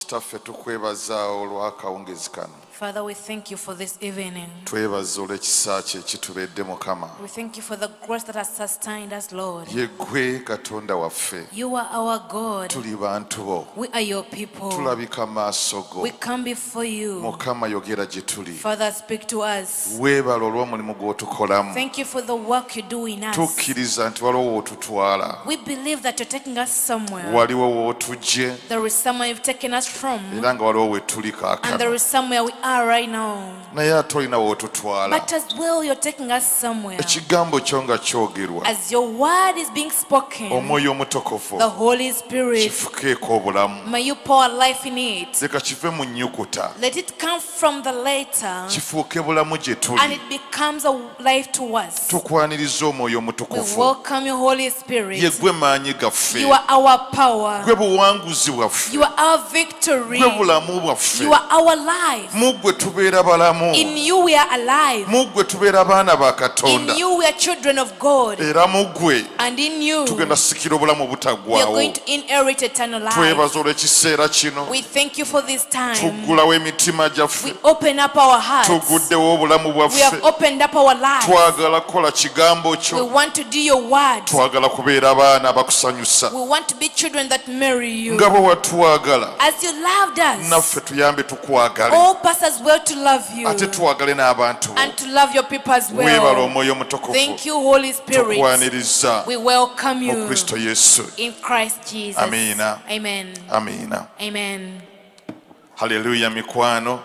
kitaffe tukwebaza olw'akawungezi kano. Father, we thank you for this evening. Twebaza olw'ekisa kye ekitubedde Mukama. We thank you for the grace that has sustained us, Lord. Ye ggwe Katonda waffe. You are our God. Tuli bantu bo. We are your people. Tulabika maaso go. We come before you. Mukama yogera gye tuli. Father, speak to us. Weebala olw'omulimu gw'otukolamu. Thank you for the work you do in us. Tukkiriza nti waliwo w'otutwala. We believe that you're taking us somewhere. Waliwo w'otugye. There is somewhere you've taken us from. Era nga waliwo we tuli And there kaakano. is somewhere we are right now. Naye ate olina w'otutwala. But as well, you're taking us somewhere. Ekigambo kyo nga kyogerwa. As your word is being spoken, Omwoyo omutukuvu the Holy Spirit, kifukeeko obulamu. may you pour life in it. Leka kive mu nnyukuta. Let it come from the letter Kifuuke bulamu gye and tuli. it becomes a life to us. Tukwaniriza omwoyo We omutukuvu. welcome your Holy Ye Spirit. gwe maanyi gaffe. You are our power. Gwe buwanguzi bwaffe. You are our victory. Gwe bulamu bwaffe. You are our life. Mu ggwe tubeera balamu. In you we are alive. Mu ggwe tubeera baana ba In Katonda. you we are children of God. Era mu ggwe And in you tugenda sikira obulamu we are obutaggwaawo. going to inherit eternal life. Twebaza olw'ekiseera kino. We thank you for this time. Tuggulawo emitima gyaffe. We open up our hearts. Tuguddewo obulamu We have bwaffe. opened up our lives. Twagala kukola kigambo We kyo. want to do your word. Twagala kubeera baana abakusanyusa. We want to be children that marry you. Nga bwe watwagala. As you loved us, Naffe tuyambe tukwagale. help us as well to love you Ate twagale n'abantu bo. and to love your people as Weebala well. omwoyo omutukuvu. Thank you, Holy Spirit. Tukwaniriza We welcome mu you Kristo Yesu. in Christ Jesus. Amiina. Amen. Amiina. Amen. Haleluya mikwano.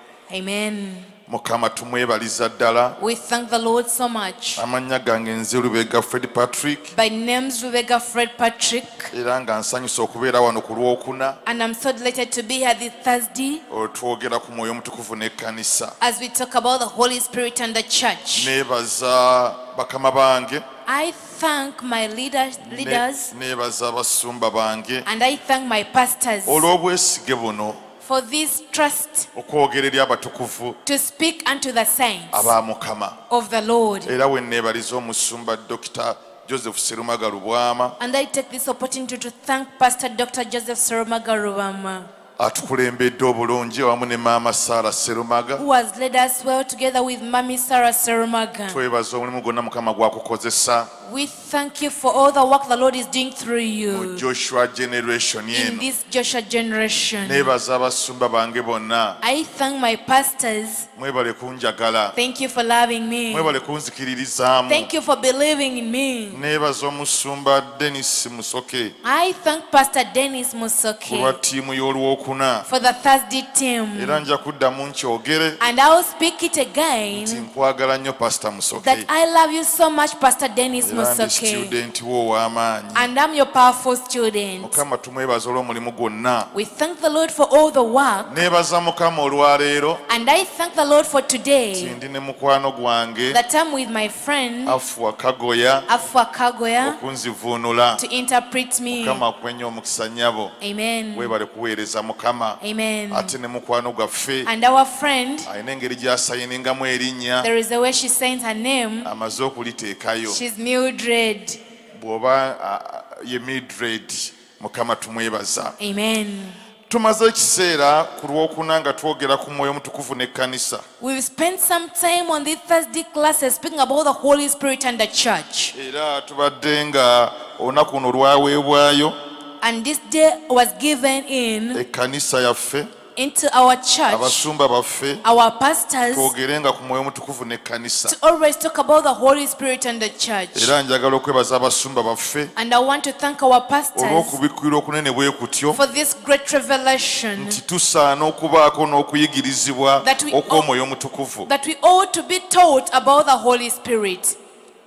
Amen. Mukama tumwebaliza ddala. We thank the Lord so much. Amannya gange nze Lubega Fred Patrick. By name's Rebecca Fred Patrick, Era nga nsanyusa okubeera wano ku Lwokuna. and I'm so delighted to be here this Thursday Twogera ku mwoyo omutukuvu n'ekkanisa. as we talk about the Holy Spirit and the church. Neebaza bakama bange. I thank my leaders Neebaza abasumba bange. and I thank my pastors Olw'obwesige buno for this trust okwogera eri abatukuvu to speak unto the saints aba Mukama. of the Lord. Era we neebaliza omusumba Dr. Joseph Serumaga Lubwama And I take this opportunity to thank Pastor Dr. Joseph Serumaga Rubama, atukulembedde obulungi awamu ne maama Sarah Serumaga. who has led us well together with Mami Sarah Serumaga. Twebaza omulimu gwonna Mukama gwakukozesa We thank you for all the work the Lord is doing through mu you Joshua generation in eno. this Joshua generation. Neebaza abasumba bange bonna. I thank my pastors. Mwebale kunjagala. Thank you for loving me. Mwebale kunzikiririzaamu. Thank you for believing in me. Neebaza omusumba Dennis Musoke I thank Pastor Dennis ku lwa Musoke ttiimu y'Olwokuna. for the Thursday team. Era nja kuddamu nkyogere And I will speak it again nti nkwagala nnyo Pastor Musoke. that I love you so much, Pastor Dennis Era ndi Musoke. student wo ow'amaanyi. And I'm your powerful student. Mukama tumwebaza olw'omulimu gwonna. We thank the Lord for all the work. Neebaza Mukama olwaleero And I thank the Lord for nti today ndi ne mukwano gwange that I'm with my friend Afua Kagoya Afua Kagoya okunzivuunula. to interpret me. Mukama akwenye omukisa nnyabo. Amen. Weebale kuweereza Mukama. Amen. Ate ne mukwano gwaffe And our friend, alina engeri gy'asayiningamu erinnya there is a way she signs her name. amaze okuliteekayo. She's Mildred. Bw'oba ye Mildred, Mukama tumwebaza. Amen. Tumaze ekiseera ku Lwokuna nga twogera ku mwoyo omutukuvu n'ekkanisa. We've spent some time on these Thursday classes speaking about the Holy Spirit and the church. Era tubadde nga olunaku luno lwaweebwayo And this day was given in ekkanisa yaffe, into our church, abasumba baffe, our pastors, twogerenga ku mwoyo omutukuvu n'ekkanisa. to always talk about the Holy Spirit and the church. Era njagala okwebaza abasumba baffe And I want to thank our pastors olw'okubikkulira okunene bwe kutyo for this great revelation nti tusaana okubaako n'okuyigirizibwa That we okw'omwoyo omutukuvu. that we ought to be taught about the Holy Spirit.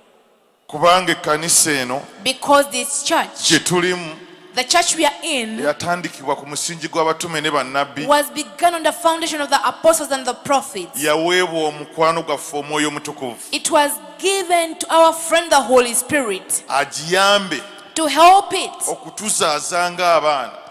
Kubanga ekkanisa eno Because this church, gye tulimu the church we are in, yatandikibwa ku musingi gw'abatume ne bannabbi. was begun on the foundation of the apostles and the prophets. Yaweebwa omukwano gwaffe omwoyo omutukuvu It was given to our friend the Holy Spirit agiyambe to help it okutuzaaza ng'abaana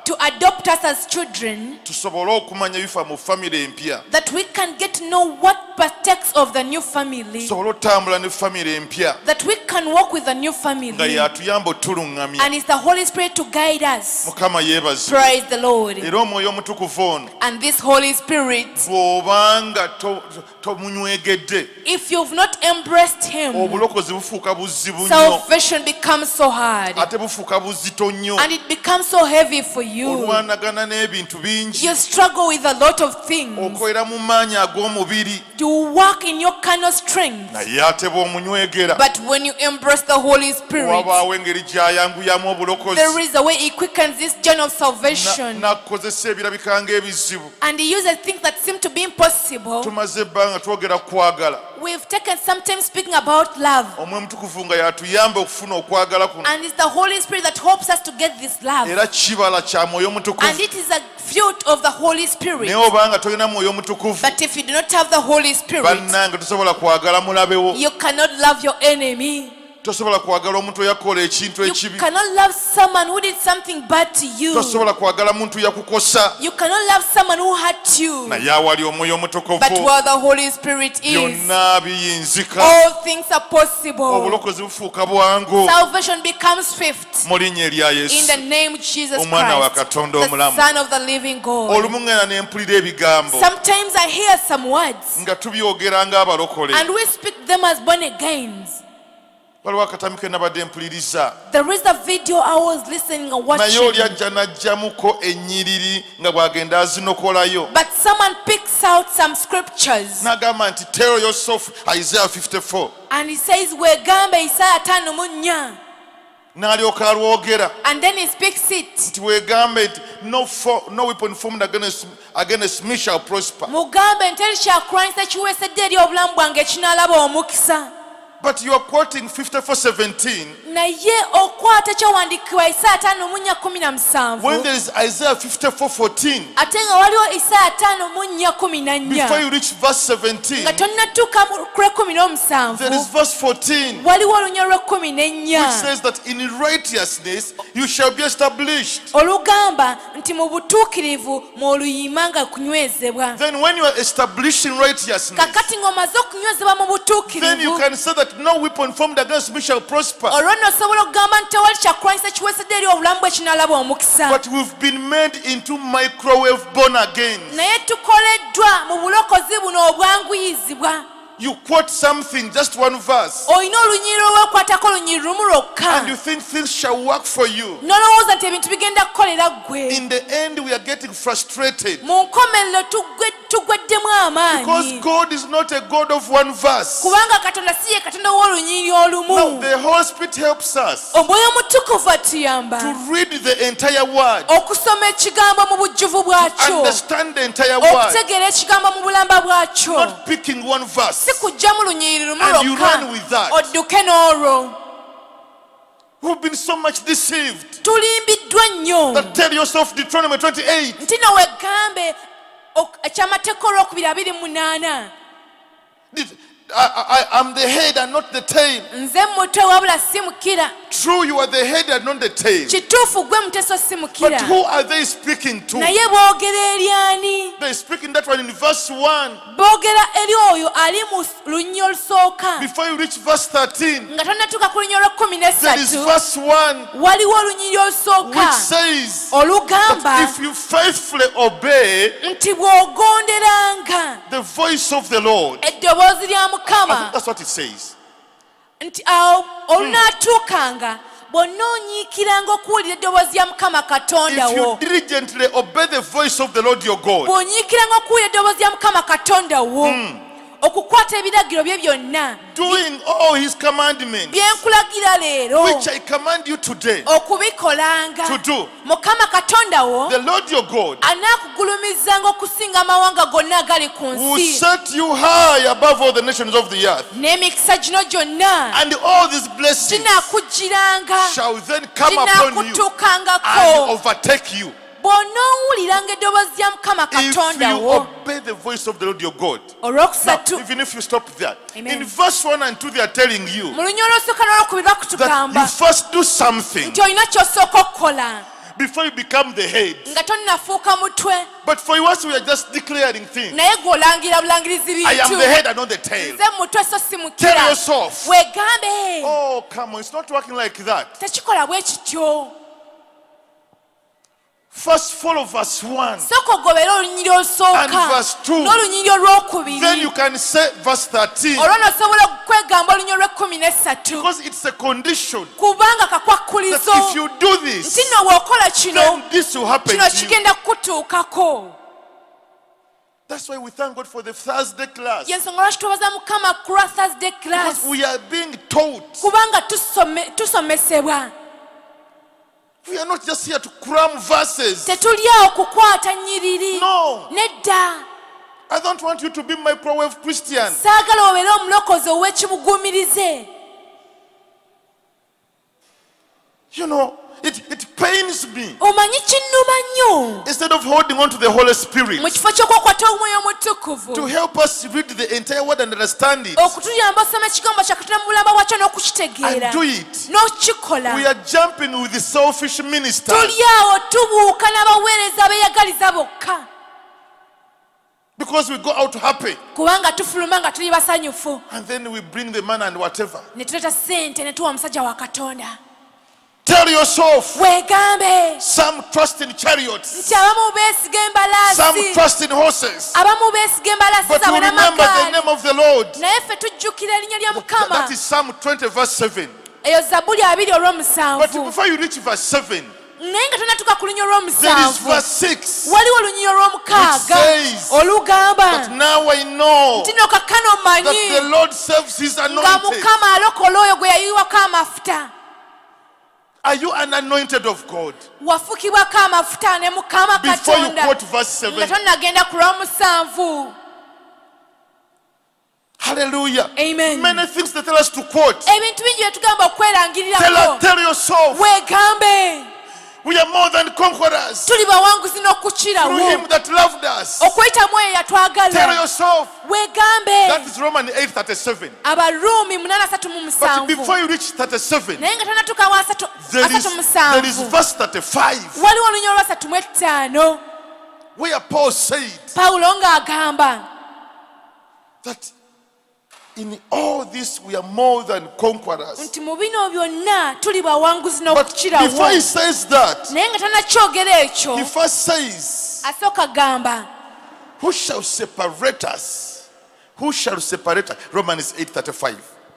to adopt us as children, tusobole okumanya bifa mu family empya, that we can get to know what partakes of the new family, tusobole otambula ne family empya that we can walk with the new nga family, yatuyamba otulungamya. and it's the Holy Spirit to guide us. Mukama yeebazibwe. Praise the Lord. Era omwoyo omutukuvu ono And this Holy Spirit, bw'obanga tomunywegedde, if you've not embraced Him, obulokozi bufuuka buzibu nnyo, salvation becomes so hard, ate bufuuka buzito nnyo, and it becomes so heavy for you. olwanagana n'ebintu bingi, You struggle with a lot of things. okolera mu maanyi ag'omubiri, You work in your carnal strength. naye ate bw'omunywegera But when you embrace the Holy Spirit, wabaawo engeri gy'ayanguyamu obulokozi, there is a way He quickens this journey of salvation. n'akozesa ebirabika ng'ebizibu. And He uses things that seem to be impossible. Tumaze ebbanga twogera ku kwagala, We've taken some time speaking about love. omwoyo omutukuvu nga yatuyamba okufuna okwagala kuno, And it's the Holy Spirit that helps us to get this love. era kibala kya mwoyo And omutukuvu. it is a fruit of the Holy Spirit. Naye obanga tolina mwoyo omutukuvu, But if you do not have the Holy Spirit, bannange tosobola kwagala mulabewo, you cannot love your enemy. tosobola kwagala omuntu eyakola ekintu You ekibi, cannot love someone who did something bad to you. tosobola kwagala muntu yakukosa. You cannot love someone who hurt you. Naye awali omwoyo But omutukuvu where the Holy Spirit is, byonna biyinzika, all things are possible. obulokozi bufuuka bwangu Salvation becomes swift. mu linnya erya In the Yesu, name of Jesus Omwana wa Christ, Katonda the omulamu. Son of the living God. olumu ngenda ne mpulira ebigambo Sometimes I hear some words nga tubyogera ng'abalokole. and we speak them as born agains. Waliwo akatami ke nabadde mpuliriza, There is a video I was listening and naye oli watching, ajja n'aggyamuko ennyiriri nga bw'agenda azinokolayo, but someone picks out some scriptures n'agamba nti tell yourself Isaiah 54, and he says, wegambe Isaiah 5:4, n'alyoka alwogera and then he speaks it. nti weegambe nti no weapon formed against me shall prosper. Mugambe nteri kyakulwanyisa kiweesedde eri obulamu bwange ekinaalaba omukisa. But you are quoting 54:17 Naye okwata ekyawandiikibwa Isaiah 5:17 when there is Isaiah 54:14. ate nga waliwo Isaiah 5:14 Before you reach verse 17, nga tonnatuuka ku lw'ekumi there is verse 14 waliwo olunya which lw'ekumi says that in righteousness you shall be established. olugamba nti mu butuukirivu mw'oluyima nga kunywezebwa. Then when you are establishing righteousness, Kakati ng'omaze okunywezebwa mu then you butuukirivu, can say that no weapon formed against me shall prosper. olwo nno osobola okugamba nti tewali kyakulwanyisa kiweesedde eri obulamu bwe kinaalaba omukisa. But we've been made into microwave born again. Naye tukoleddwa mu bulokozi buno obwanguyizibwa. You quote something, just one verse, Olina olunyiriri olwekwatako olunyiriri lumu lwokka, and you think things shall work for you. n'olowooza nti ebintu bigenda kukolera ggwe. In the end, we are getting frustrated Mu nkomerero tugweddemu because amaanyi, God is not a God of one verse. kubanga Katonda si ye Katonda w'olunyiriri Now, olumu. the Holy Spirit helps us Omwoyo Omutukuvu atuyamba to read the entire word, okusoma ekigambo mu bujjuvu bwakyo, understand the entire word, okutegeera ekigambo mu bulamba bwakyo, not picking one verse. si kujjamu lunyiriri lumu And you lwokka run with that. odduke n'olwo. We've been so much deceived. Tulimbiddwa nnyo That tell yourself Deuteronomy 28. nti no wegambe ekyamateeka olwokubiri 28, I am the head and not the tail. nze mutwe wabula si mukira. True, you are the head and not the tail. Kituufu gwe muteso si But mukira, who are they speaking to? naye boogera eri ani? They're speaking that one in verse 1. Boogera eri oyo ali mu lunnyo olusooka. Before you reach verse 13, Nga tonnatuuka ku lunnyo there is olw'ekumi verse 1 waliwo olunyiriri olusooka which says olugamba that if you faithfully obey nti bw'ogonderanga the voice of the Lord, eddoboozi lya I think Mukama, that's what it says. nti awo olunaatuukanga bwonna onyiikiranga okuwulira eddoboozi lya Mukama Katonda If you wo, diligently obey the voice of the Lord your God, bw'onyiikiranga okuwulira eddoboozi lya Mukama Katonda wo, okukwata ebiragiro bye byonna doing all his commandments, bye nkulagira leero which I command you today okubikolanga, to do, Mukama Katonda wo the Lord your God anaakugulumizanga okusinga amawanga gonna agali ku will nsi, set you high above all the nations of the earth. n'emikisa gino gyonna And all these blessings ginaakugiranga, shall then come upon you and ginaakutuukangako overtake you bw'onoowuliranga eddoboozi lya Mukama if Katonda you wo. obey the voice of the Lord your God. Now, Olwokusatu, even if you stop there, Amen. in verse 1 and 2, they are telling you mu lunya olw'osooka n'olwokubiri that you bakutugamba first do something nti olina ky'osooka okukola. before you become the head. nga tonnafuuka mutwe But for us, we are just declaring things. naye gweolangira bulangirizi I am bintu the head and not the tail. nze mutwe so si Tell mukira yourself. weegambe Oh, come on. It's not working like that. tekikola bwe kityo First follow verse 1. sooka ogobera olunyiri And olusooka verse 2. n'olunyiri Then olwokubiri you can say verse 13. olwo nosobola kwegamba olunyiri olw'ekumi-nesatu Because it's a condition kubanga that kakwakkulizo if you do this, nti nno bw'okola kino then this will happen kino to you. kigenda kukutuukako That's why we thank God for the Thursday class. yensonga lwaki twebaza mukama ku lwa thursday class Because we are being taught. kubanga tusomesebwa We are not just here to cram verses. tetuli awo kukwata nnyiriri No. nedda I don't want you to be microwave Christian. saagala obeere omulokozi ow'ekibugumirize You know, it pains me. omanyi kinnuma nnyo Instead of holding on to the Holy Spirit mu kifo ky'okwakwata omwoyo omutukuvu to help us read the entire word and understand it okutuyamba osoma ekigambo kya katonda mu bulamba bwakyo n'okukitegeera and do it, n'okikola we are jumping with the selfish ministers. tuli awo tubuuka n'abaweereza abeeyagaliza bokka Because we go out happy kubanga tufuluma nga tuli basanyufu and then we bring the man and whatever. ne tuleeta ssente ne tuwa omusajja wa katonda Tell yourself, weegambe some trust in chariots, nti abamu beesiga some embalaasi trust in horses, abamu beesiga embalaasi but you zaabwe remember the n'amagaali name of the Lord. naye ffe tujjukira erinnya lya mukama That is Psalm 20 verse 7. eyo zabbuli 2 But olw'omusanvu before you reach verse 7, naye nga tonatuuka ku lunnyi there is olw'omusanvu verse 6. waliwo olunnyi olw'omukaaga Which says, olugamba But now I know nti no kakkano that the mmanyi Lord serves his nga anointed. mukama alokola oyo gwe yayiwako amafuta Are you an anointed of God? wafukibwako amafuta ne mukama Before you katonda quote verse nga 7. tonnagenda ku lw'omusanvu Hallelujah. Amen. Many things they tell us to quote. ebintu bingi bye tugamba okwerangirirako Tell yourself, weegambe we are more than conquerors tuli bawanguzi through n'okukirawo him that loved us. okweyitamu eyo Tell yatwagala yourself, weegambe that is Romans 8:37. abaruumi But 8:37 before you reach 37, naye nga tonatuuka wa there is 37 verse 35 waliwo olunya olwa 35 where Paul said pawulo ng'agamba that in all this we are more than conquerors. nti mu bino byonna tuli bawanguzi But n'okukirawo before he says that, naye nga tanakyogera ekyo he first says, asooka gamba who shall separate us? Who shall separate us? Romans 8:35.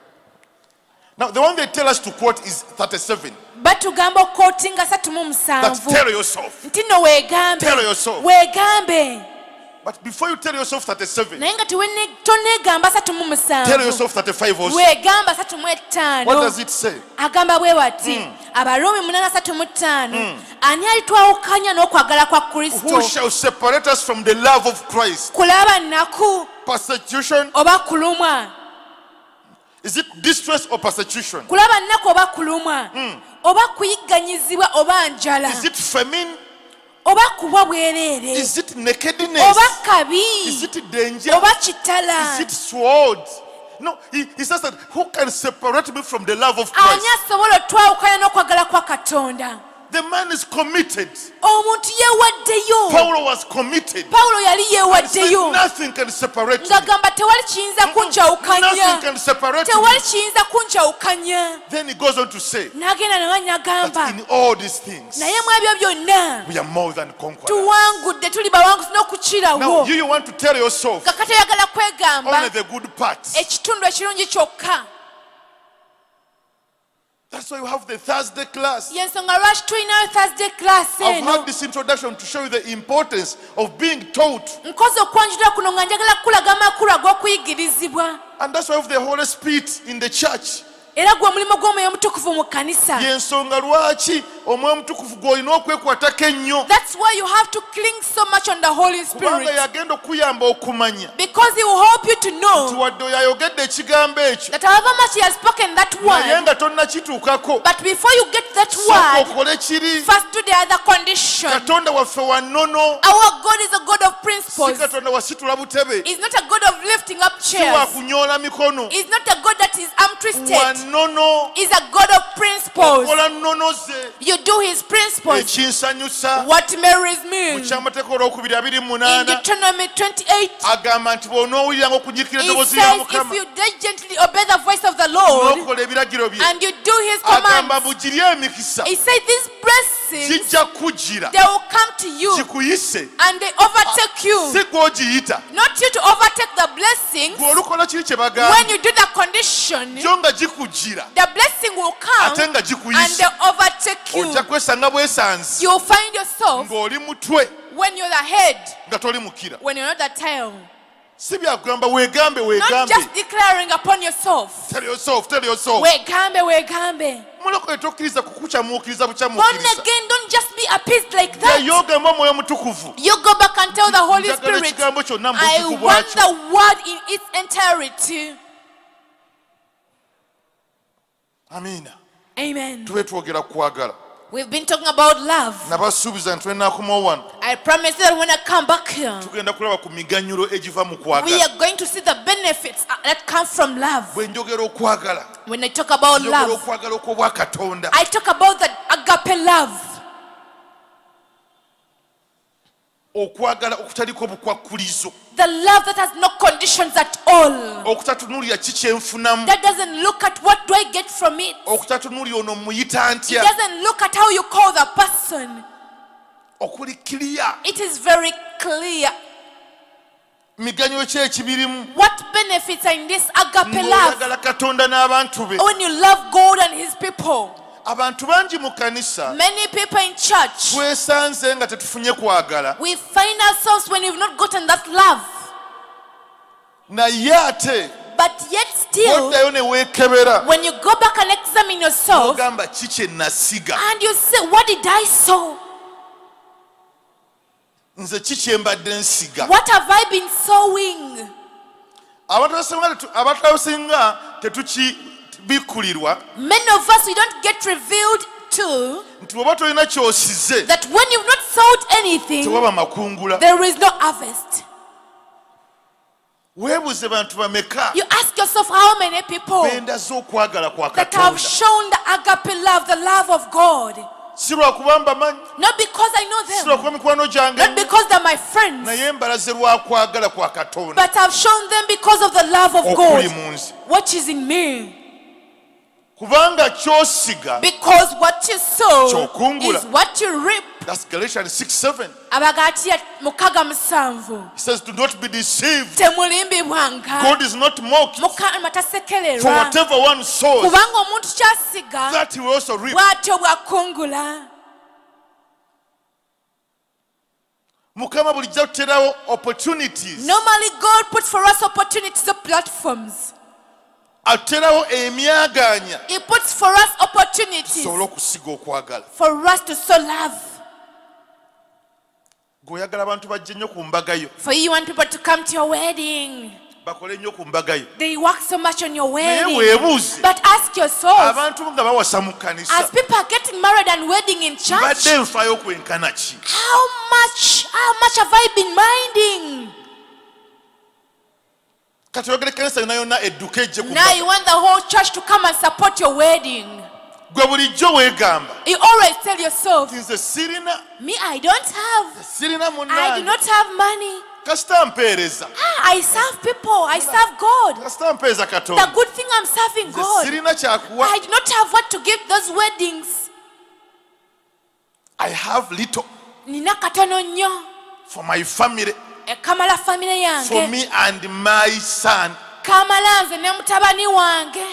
Now, the one they tell us to quote is 37. batugamba okukootinga That 37 tell yourself. nti nno weegambe Tell yourself. weegambe But before you tell yourself 37, naye nga toneegamba tell 37 yourself 35 also. weegamba What 35 does it say? agamba bwe bati abaruumi 8:35 ani alitwawukanya n'okwagala kwa kristo Who shall separate us from the love of Christ? kulaba nnaku Persecution? oba kulumwa Is it distress or persecution? kulaba nnaku oba kulumwa oba kuyigganyizibwa oba njala Is it famine? oba kuba bwereere Is it nakedness? oba kabi Is it danger? oba kitala Is it sword? No, he says that who can separate me from the love of ani Christ? asobola otwawukanya n'okwagala kwa katonda The man is committed. omuntu yeewaddeyo Paul was committed. pawulo yali He said, yeewaddeyo nothing can separate me. ng'agamba tewali kiyinza Nothing kunjawukanya can separate me. tewali kiyinza kunjawukanya Then he goes on to say n'agenda nawe n'agamba that in all these things naye mu ebyo byonna we are more than conquerors. tuwangudde tuli bawanguzi n'okukirawo Now you want to tell yourself nga katoyagala kwegamba only the good parts. ekitundu ekirungi kyokka That's why you have the Thursday class. yensonga lwaki tulinayo thursday class I've eno had this introduction to show you the importance of being taught. nkoze okwanjulira kuno nga njagala kukulaga amakulu ag'okuyigirizibwa And that's why we have the Holy Spirit in the church. era gwe omulimu gw'omwoyo omutukuvu mu kkanisa Yensonga lwaki omwoyo omutukuvu gw'olina okwekwatako ennyo. that's why you have to cling so much on the Holy Kubanga Spirit yagenda okuyamba okumanya because he will help you to nti know wadde oyo ayogedde ekigambo ekyo that however much he has spoken that naye word nga tonnakituukako but before you get that sooka word okole kiri. first do the other condition. Katonda waffe wa nnono, Our God is a God of si principles. Katonda wasitula butebe, He's not a God of lifting up si chairs. wa kunyoola mikono. He's not a God that is arm Wa twisted. nnono, He's a God of principles. okola nnono ze. you do his principles, ekinsanyusa what marries mu me. kyamateeka olwokubiri In 28 Deuteronomy 28, agamba nti bw'onoowuliranga okunyikira it eddoboozi lya says, mukama if you diligently obey the voice of the Lord n'okola ebiragiro bye and you do his agamba commands, bugirye emikisa he said these blessings, zijja kugira they will come to you gikuyise and they overtake you. si gw'ogiyita Not you to overtake the blessings. gw'olukola kiri kye When bagamba you do the condition, gyo nga gikugira the blessing will come ate nga and gikuyise they overtake you. ojja kwesanga bwesanzi You'll find yourself ng'oli mutwe when you're the head, nga toli mukira when you're not the tail. si byakugamba weegambe Not weegambe just declaring upon yourself. tell yourself Wegambe. mulokole tokkiriza kukucamuukiriza Born bucamuukiriza again, don't just be appeased like that. yeyogamba omwoyo mutukuvu You go back and tell the Holy njagala Spirit, ekigambo kyonna mu I butuku want bwakyo the word in its entirety. amiina Amen. tube twogera kukwagala We've been talking about love. nabasuubiza nti twenakomawo wano I promise that when I come back here, tugenda kulaba ku miganyulo egiva mu we kwagala are going to see the benefits that come from love. bwe njogera okwagala When I talk about njogera love, okwagala okw'obwakatonda I talk about the agape love. okwagala okutaliko bukwakulizo The love that has no conditions at all. okutatunuulira ki kyenfunamu That doesn't look at what do I get from it. okutatunuulira ono muyita It ntya doesn't look at how you call the person. okuli kiriya It is very clear miganyulo ki ekibirimu what benefits are in this agape love. ng'oyagala katonda n'abantu be When you love God and his people. abantu bangi mu kanisa Many people in church, twesanze nga tetufunye kwagala we find ourselves when we've not gotten that love. naye ate But yet still, oddayo ne weekebera when you go back and examine yourself ogamba ki kye nasiga and you say, what did I sow? nze ki kye mbadde nsiga What have I been sowing? abantu abasinga tetukibikkulirwa Many of us, we don't get revealed to nti bw'oba tolina ky'osize that when you've not sowed anything, tewaba makungula there is no harvest. weebuuze bantu bameka You ask yourself how many people bendaze okwagala kwa that have katonda shown the agape love, the love of God. si lwakuba mbamanyi Not because I know si them, lwakuba mikwano gyange not because they're my friends, naye mbalaze lwa kwagala kwa katonda but I've shown them because of the love of okuli God, mu nze which is in me. kubanga ky'osiga Because what you sow Ky'okungula. is what you reap. that's Galatians 6:7 Abagatiya mukaga musanvu. it says do not be deceived Temulimbibwanga. God is not mocked Mukama for tasekererwa. whatever one sows Kubanga omuntu kyasiga that he will also reap bw'atyo bw'akungula. mukama bulijja kuterawo opportunities Normally God puts for us opportunities of platforms. aterawo emyaganya He puts for us opportunities tusobole okusiga okwagala for us to sow love. gweoyagala abantu bajje nnyo ku mbaga yo For you want people to come to your wedding. bakole nnyo ku mbaga yo They work so much on your naye wedding. weebuuze But ask yourself, abantu nga bawasa mu kanisa as people are getting married and wedding in church, badde nfaayo kwenkana ki how much have I been minding? kati oyogera ekkanisa yonna yonna edduka ejje ku Now mbaga you want the whole church to come and support your wedding. gwe bulijjo weegamba You always tell yourself, nti nze sirina me, I don't have. sirina I do munnange not have money. kasita mpeereza I serve people. I serve God. kasita mpeereza The katonda good thing I'm serving nze God. sirina kyakuwa I do not have what to give those weddings. I have little Nina katono nnyo. for my family Ekamala family for yange. me and my son Kamala nze ne mutabani wange.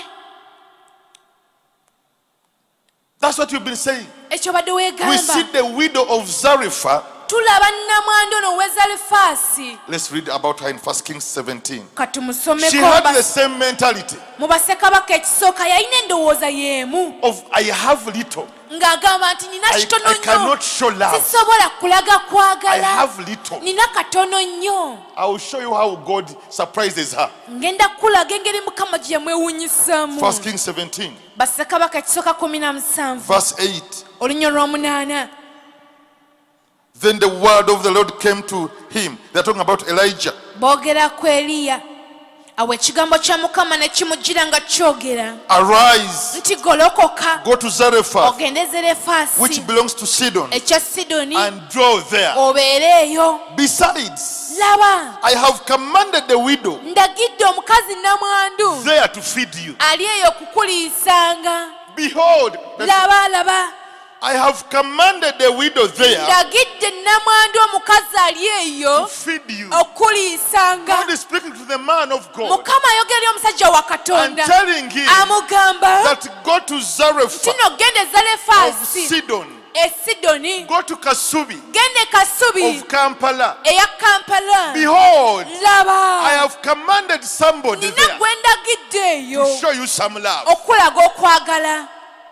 that's what you've been saying Ekyo badde we see weegamba. the widow of Zarephath. Tulaba nnamwandu ono ow'Ezalifaasi. Let's read about her in 1 Kings 17. Ka tumusomeko She had the same mentality mu bassekabaka ekisooka yalina endowooza y'emu of I have little, ng'agamba nti nina kitono I nnyo cannot show love, sisobola kulaga I kwagala have little. nina katono nnyo I will show you how God surprises her. ngenda kulaga engeri mukama gye yamwewunyisaamu 1 Kings 17 bassekabaka ekisooka 17 verse 8. olunnyo lw'omunaana. Then the word of the Lord came to him. They're talking about Elijah. boogera ku Eriya awo ekigambo kya mukama ne kimujjira nga kyogera Arise, nti golokoka go to Zarephath, ogende Zerefaasi which belongs to Sidon, ekya Sidoni and dwell there. obeere eyo. Besides, Laba I have commanded the widow ndagidde omukazi namwandu there to feed you. ali eyo kukuliisanga. Behold, Laba I have commanded the widow there ndagidde namwandu omukazi ali to eyo feed you. okuliisanga. God is speaking to the man of God Mukama ayogera eri omusajja wa and Katonda telling him amugamba that go to Zarephath kino gende of Zarefaasi Sidon, e Sidoni, go to Kasubi gende Kasubi of Kampala. eya Kampala. Behold, I Laba have commanded somebody nina there gwe ndagidde eyo to show you some love. okulaga okwagala.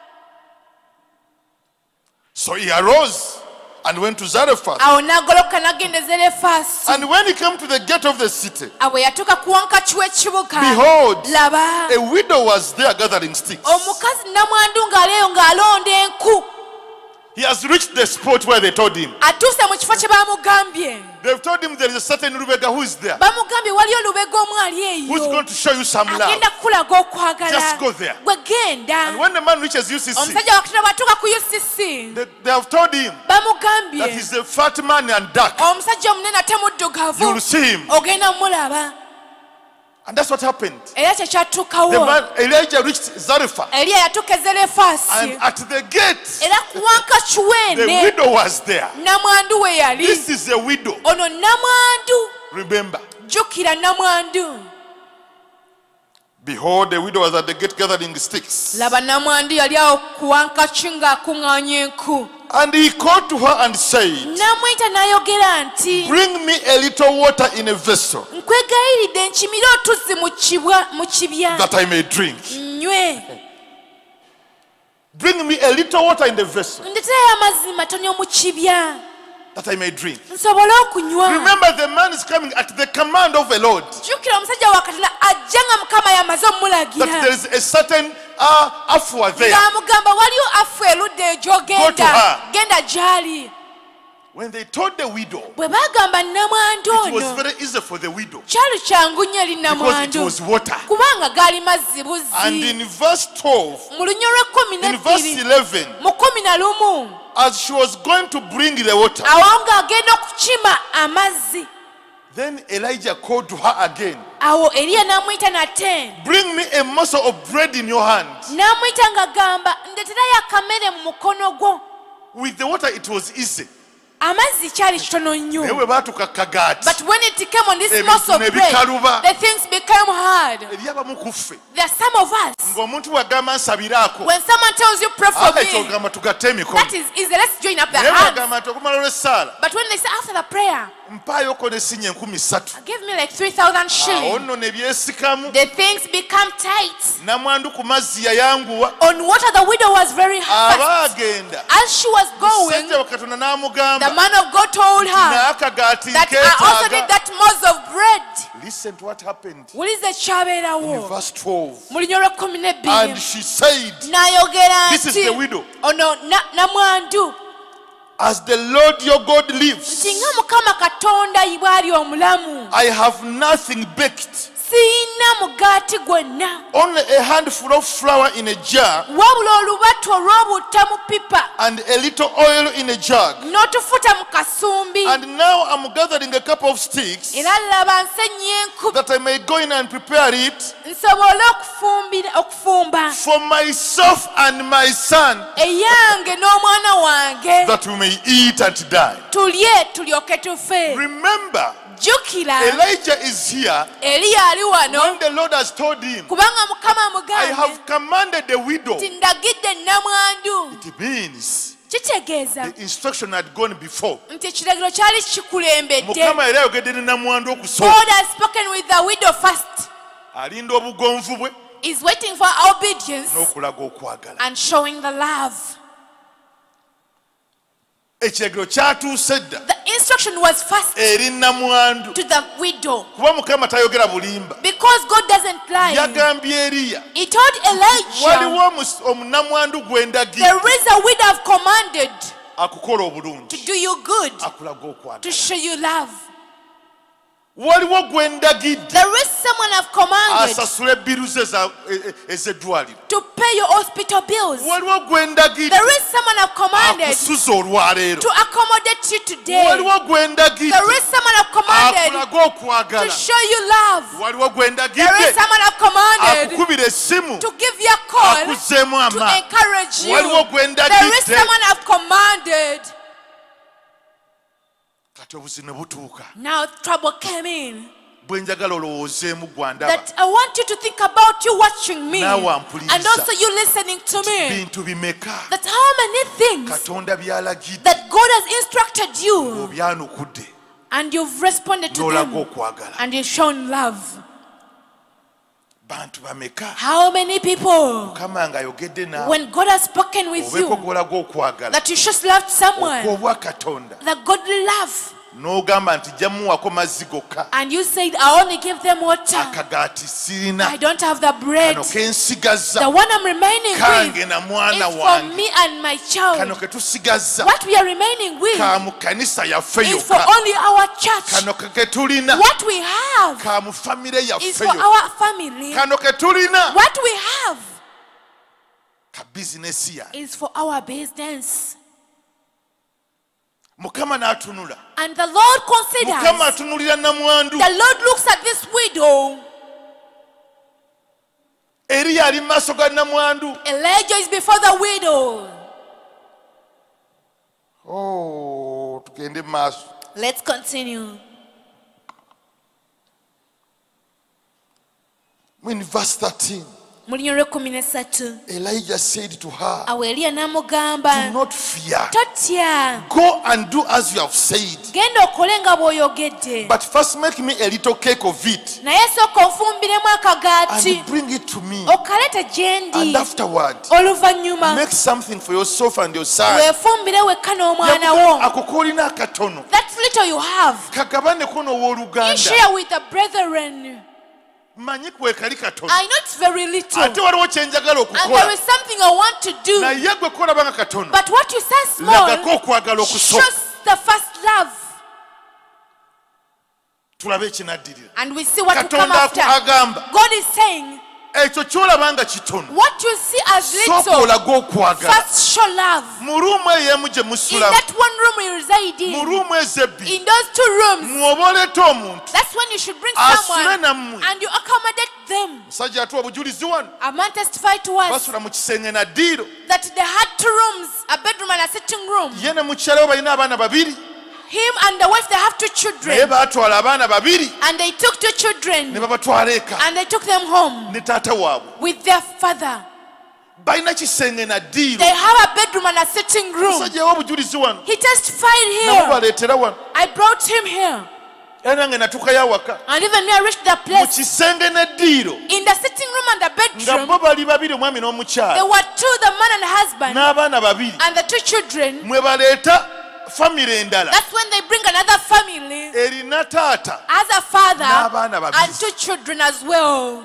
So he arose and went to Zarephath. Awo n'agolokoka n'agenda e Zarefaasi. And when he came to the gate of the city, Awo yatuuka ku wankaaki w'ekibuga. behold, Laba a widow was there gathering sticks. omukazi namwandu ng'ali eyo ng'alonda enku. He has reached the spot where they told him. Atuuse mu kifo kye baamugambye. They've told him there is a certain Rubega who is there, Bamugambye waliyo olubega omu ali who's eyo going to show you some love. agenda kukulaga okwagala. Just go there. Gwe genda. And when the man reaches UCC, Omusajja wa Katonda bw'atuuka ku UCC they have told him bamugambye that he's a fat man and dark. omusajja omunene ate You will muddugavu see him. ogenda mulaba. And that's what happened. Era The kyekyatuukawo man Elijah reached Zarephath, Eriya yatuuka e and Zarefaasi at the gate, era ku wankaaki the weene widow was there. namwandu we yali. This is a widow. Ono namwandu. Remember, Jjukira namwandu. behold, the widow was at the gate gathering sticks. Laba namwandu yali awo ku wankaaki ng'akuŋŋaanya enku. And he called to her and said, N'amuyita n'ayogera nti bring me a little water in a vessel nkwegayiridde nkimire otuzzi mu kibya that I may drink. nnywe. Bring me a little water in the vessel Ndeeterayo amazzi matono mu kibya that I may drink. nsobole okunywa. Remember, the man is coming at the command of the Lord. Jjukira omusajja wa Katonda ajja nga Mukama yamaze That omulagira. there is a certain afua there. Ng'amugamba waliyo afu erudde eyo Go to gy'ogenda. her. Genda gy'ali. When they told the widow, Bwe baagamba namwandu it was ono very easy for the widow kyali kyangu nnyo eri because it namwandu was water. kubanga gaali mazzi And buzzi. in verse 12, Mu lunnyo lw'ekkumi in verse n'ebbiri 11, mu kkumi na lumu as she was going to bring the water, awo ng'agenda okukima amazzi, then Elijah called to her again. awo Eriya n'amuyita nate. Bring me a morsel of bread in your hand. N'amuyita ng'agamba ndeeterayo akamere mu mukono gwo. With the water, it was easy. Amazzi kyali kitono nnyo. Naye bwe baatuka kagaati, But when it came on this ebintu morsel of ne bread, bikaluba. the things became hard. eri abamu ku ffe There are some of us, ng'omuntu bw'agamba nsabiraako, when someone tells you pray for me, ekyo tugatte emikono. that is easy. Let's join up the Naye hands. bw'agamba nti okumala olw'essaala But when they say after the prayer, mpaayoko n'essinya 3,000, give me like 3,000 awo shillings, nno ne byesikamu. the things become tight. Namwandu ku mazzi yayanguwa, On water, the widow was very fast. aba agenda. As she was going, Musajja wa Katonda the n'amugamba, man of God told her n'akagaati that I also need nkeetaaga. that morsel of bread. Listen to what happened Wuliza in ekyabeerawo verse 12. mu lunnyo lw'ekkumi And n'ebbiri. she said, N'ayogera this is nti the widow, ono namwandu as the Lord your God lives, nti nga Mukama Katonda bw'ali omulamu, I have nothing baked, siyina mugaati gwonna only a handful of flour in a jar wabula olubatu olw'obutta mu pipa and a little oil in a jug. n'otufuta mu kasumbi. And now I'm gathering a couple of sticks Era laba nsennya enku that I may go in and prepare it nsobole okufumba for myself and my son, eyange n'omwana wange that we may eat and die. tulye tulyoke tufe. Remember, Jjukira Elijah is here Eriya ali wano when the Lord has told him, kubanga Mukama I amugambye have commanded the widow. nti ndagidde namwandu. It means Kitegeeza the instruction had gone before. nti ekiragiro kyali kikulembedde. Mukama yali ayogedde ne namwandu okusooka. God has spoken with the widow first. Alinda obugonvu bwe Is waiting for obedience n'okulaga okwagala. and showing the love. Ekiragiro kyatuuse dda The instruction was first eri namwandu. to the widow Kuba Mukama tayogera bulimba. because God doesn't lie. Yagambye Eriya, He told Elijah, waliwo omunamwandu gwe ndagira there is a widow I've commanded akukola to obulungi, do you good, akulaga okwagala. to show you love. waliwo gwe ndagidde There is someone I've commanded asasula ebbiru ze ez'eddwaliro. to pay your hospital bills. Waliwo gwe ndagidde There is someone I've commanded akusuza olwaleero. to accommodate you today. Waliwo gwe ndagidde There is someone I've commanded akulaga okwagala. to show you love. Waliwo gwe There is ndagidde someone I've commanded akukubira essimu to give you a call akuzzeemu to amaanyi. encourage you. Waliwo gwe There is ndagidde someone I've commanded. kati obuzibu ne butuuka. Now trouble came in. Bwe njagala olowoozeemu gwandaba. That I want you to think about you watching me Naawe ampuliriza. and also you listening to me. Bintu bimeka That how many things Katonda by'alagidde that God has instructed you obyanukudde and you've responded to n'olaga them okwagala. and you've shown love. Bantu bameka How many people, Mukama ng'ayogedde naawe when God has spoken with obeeko you, gw'olaga okwagala that you just loved someone, okwobwa Katonda that godly love, n'ogamba nti jja muwako mazzi gokka and you said, I only give them water. akagaati sirina I don't have the bread. kano ke nsigazza The one I'm remaining kange with na mwana is for wange me and my kano child. ke tusigazza What we are remaining with ka mu kanisa yaffe is for yokka only our church. kano ke tulina What we have ka mu famire is yaffe for yokka our family. kano ke tulina What we have ka bizinesi yange. is for our business. Mukama n'atunula. And the Lord Mukama considers, atunulira namwandu. the Lord looks at this widow. Eriya ali mu maaso ga namwandu. Elijah is before the widow. Oh, tugende mu maaso. Let's continue. In verse 13, Mu linnya lw'ekkumi n'essatu, Elijah said to her, awo Eriya do n'amugamba, not fear. totya, Go and do as you have said. genda okole nga bw'oyogedde, But first make me a little cake of it naye sooka onfumbiremu akagaati and bring it to me. okaleeta gye And ndi, afterward, oluvannyuma make something for yourself and your son. weefumbire wekka n'omwana wo. Ako koolina akatono. That little you have, Kagabaneko you n'owooluganda. share with the brethren. Manyi kwekali katono. I know it's very little, Ate waliwo kye njagala and there okukola. is something I want to do, Naye gwe kolaba nga katono. but what you say small Lagako okwagala okusooka. shows the first love, Tulabe ekinaddirira. and we see what will come Katonda after. agamba God is saying, ekyo ky'olaba nga kitono. what you see as Sooka little, olage okwagala. first show love. Mu ruumu eyo emu gye In musulamu. that one room you reside Mu in, ruumu ezebbiri. in those 2 rooms, Mwoba oleeta omuntu. that's when you should bring Asule someone nammwe. and you accommodate them. Musajja atuwa bujulizi wano. A man testified to us Basula mu kisenge na ddiiro. that they had 2 rooms, a bedroom and a sitting room. Ye ne mukyala we balina abaana babiri. Him and the wife, they have 2 Naye children, baatwala abaana babiri and they took 2 ne children babatwala eka and they took them home ne taata waabwe. with their father. Balina kisenge na ddiiro. They have a bedroom and a sitting room. Musajja yawa obujulizi wano. He testified Nabo here. baleetera wano. I brought him here, Era nange natuukayo awaka. and even me, I reached the Mu place. kisenge n'eddiiro. In the sitting room and the Nga bedroom, bo bali babiri omwami there n'omukyala. were 2, the man and the husband, N'abaana babiri. and the 2 children. Mwe baleeta famire endala. That's when they bring another family Erina taata. as a father N'abaana babiri. and 2 children as well.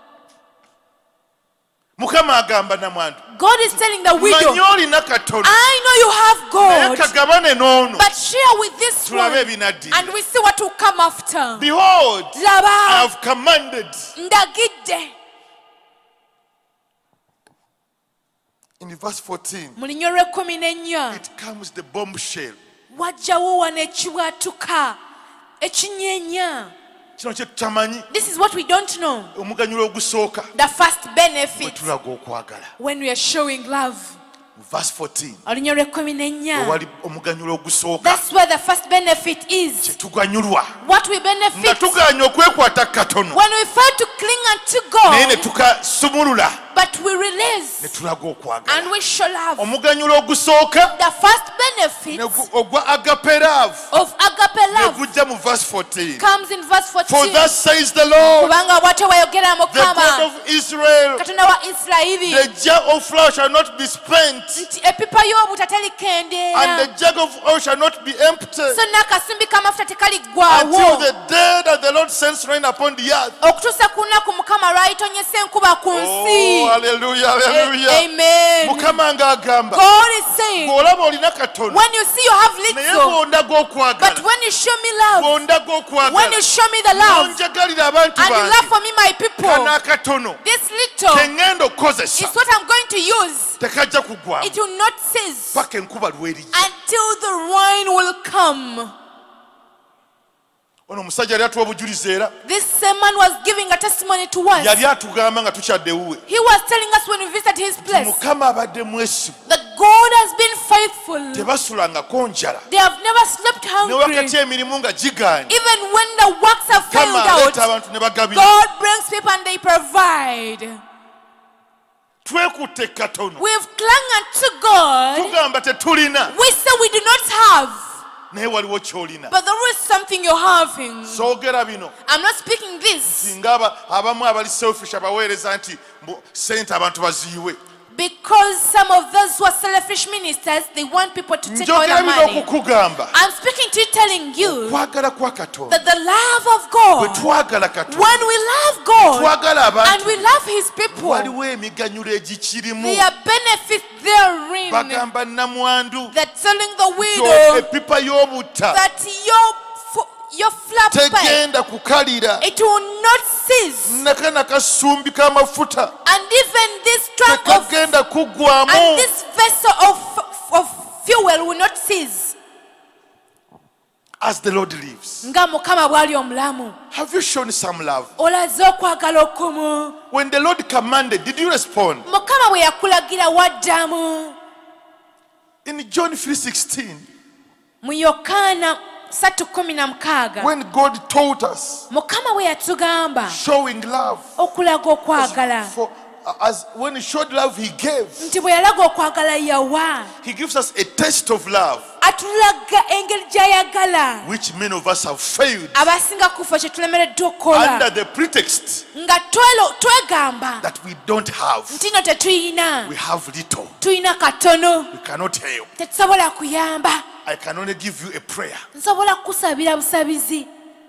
Mukama agamba namwandu. God is telling the widow, Manyi olina katono. I know you have Naye God, kagabane n'ono. but share with this Tulabe one, ebinaddira. and we see what will come after. Behold, I Laba, have commanded. ndagidde. In verse 14, Mu linnya lw'ekkumi n'ennya, it comes the bombshell. wajjawo wano ekiwatuka, ekinyeenya. Kino kye tutamanyi. This is what we don't know. Omuganyulo ogusooka. The first Bwe benefit tulaga okwagala. when we are showing love. Verse 14. Olunya lw'ekkumi n'ennya. Ewali omuganyulo ogusooka. That's where the first benefit is. Tuganyulwa. What we Nga benefit tugaanye okwekwata katono. when we fail to cling unto Naye ne God, tukasumulula. but we Ne release tulaga okwagala. and we show love. Omuganyulo ogusooka. The first benefit Ogwa agape love. of agape Ne love gujja mu verse 14. comes in verse For 14. thus says the Lord, Kubanga bw'atyo bw'ayogera the God Mukama, of Israel, Katonda wa Isirayiri, the jar of flour shall not be spent, nti epipa y'obuta telikendeera, and the jug of oil shall not be empty, so n'akasimbi k'amafuta until tekaliggwaawo, the day that the Lord sends rain upon the earth. okutuusa ku lunaku Mukama lw'alitonyesa enkuba ku nsi. hallelujah, hallelujah. Amen. Mukama ng'agamba God is saying, bw'olaba olina katono when you see you have naye little, bw'ondaga but okwagala when you show me love, bw'ondaga when okwagala you show me the love, nonjagalira abantu and you love bange for me, my people, kano akatono this little keŋŋenda okukozesa is what I'm going to use. tekajja kugwamu It will not cease paka enkuba lw'erijja. until the rain will come. ono omusajja yali atuwa obujulizi era This same man was giving a testimony to us. yali atugamba nga tukyadde ewuwe He was telling us when we visited his place mukama abadde mwesibu that God has been faithful. tebasulangako njala They have never slept ne hungry. wakati emirimu nga gigaanye Even when the works have failed mukama aleeta out, abantu ne bagabira God brings people and they provide. twekutte katono We've clung unto God. tugamba tetulina We say we do not have, naye waliwo ky'olina but there is something you're having. soogera bino I'm not speaking this singa abamu abali selfish abaweereza nti sente abantu baziyiwe because some of those who are selfish ministers, they want people to take all njogera their bino money. okukugamba I'm speaking to you, telling you kwagala kwa katonda that the love of bwe God, twagala katonda when we love God twagala and abantu we love His people, waliwo emiganyulo egikirimu there are benefits therein. bagamba namwandu That telling the widow epipa y'obutta that your flap pipe, tegenda kukalira it will not cease, nakana kasumbi k'amafuta and even this trunk of tekagenda and kuggwamu this vessel of fuel will not cease. as the Lord lives. Nga Mukama bw'ali omulamu, Have you shown some love? olaze okwagala okumu. When the Lord commanded, did you respond? Mukama bwe yakulagira waddamu. In John 3:16, Mu Yokaana 3:16, when God taught us Mukama bwe yatugamba showing love, okulaga okwagala, as when He showed love, He gave. nti bwe yalaga okwagala yawa, He gives us a taste of love, atulaga engeri gy'ayagala, which many of us have failed abasinga kufa kye tulemereddwa under okukola, the pretext nga twegamba that we don't have. nti no tetuyina, We have little. tuyina katono, We cannot help. tetusobola kuyamba, I can only give you a prayer. nsobola kukusabira busabizi,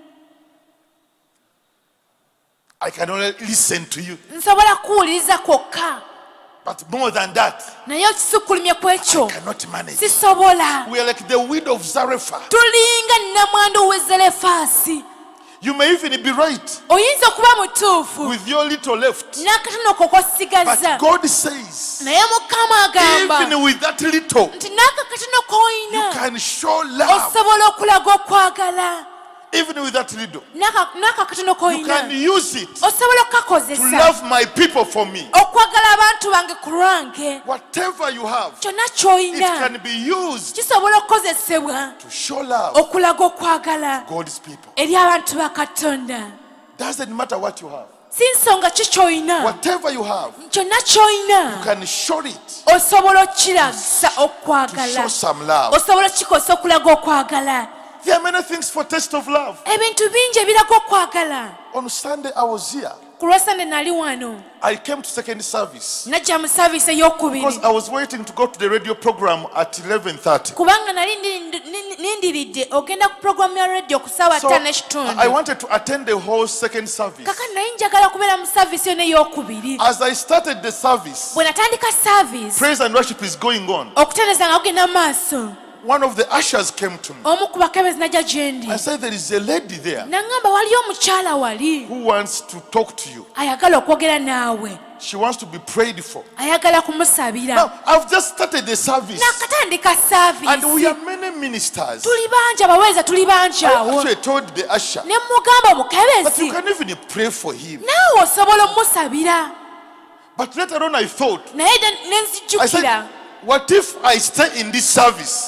I can only listen to you. nsobola kuwuliriza kwokka, But more than that, naye okisukkulumye ku ekyo I cannot manage. sisobola. We are like the widow of Zarephath. Tulinga nnamwandu ow'ezalefaasi. You may even be right Oyinza okuba mutuufu with your little left. n'akatono ko k'osigaza, But God says, naye Mukama agamba even with that little, nti n'aka katono you k'olina can show love. osobola okulaga okwagala, Even with that little, n'aka katono you can k'olina use it osobola to okukakozesa love my people for me. okwagala abantu bange ku lwange. Whatever you have, Kyonna it ky'olina can be used kisobola okukozesebwa to show love okulaga okwagala God's people. eri abantu ba Katonda. Doesn't matter what you have. Si nsonga ki ky'olina, Whatever you have, kyonna ky'olina you can show it osobola okukiragisa to show okwagala, some love. osobola okkikozesa okulaga okwagala. There are many things for taste of love. Ebintu bingi ebiraga okwagala. On Sunday, I was here. Ku lwasande nali wano, I came to second service najja mu saavisi ey'okubiri because I was waiting to go to the radio program at 11:30. kubanga nali nindiridde ogenda ku puroguramu ya radio ku ssaawa So 5 I n'ekitundu. wanted to attend the whole second service. Kakati naye njagala kubeera mu saavisi yo n'ey'okubiri. As I started the service, Bwe natandika saavisi, praise and worship is going on. okutendereza nga kugenda mu maaso, One of the ushers came to me omu ku bakebezi najja gye ndi, and said, there is a lady there n'aŋŋamba waliyo omukyala wali who wants to talk to you. ayagala okwogera naawe, She wants to be prayed for. ayagala kumusabira. Now, I've just started the service N'akatandika and we saavisi, are many ministers. tuli bangi abaweereza, tuli bangi I awo. actually told the usher, Ne mugamba but omukebezi, you can even pray for him. naawe osobola omusabira. But later on I thought, Naye ne I said, nzijjukira, what if I stay in this service?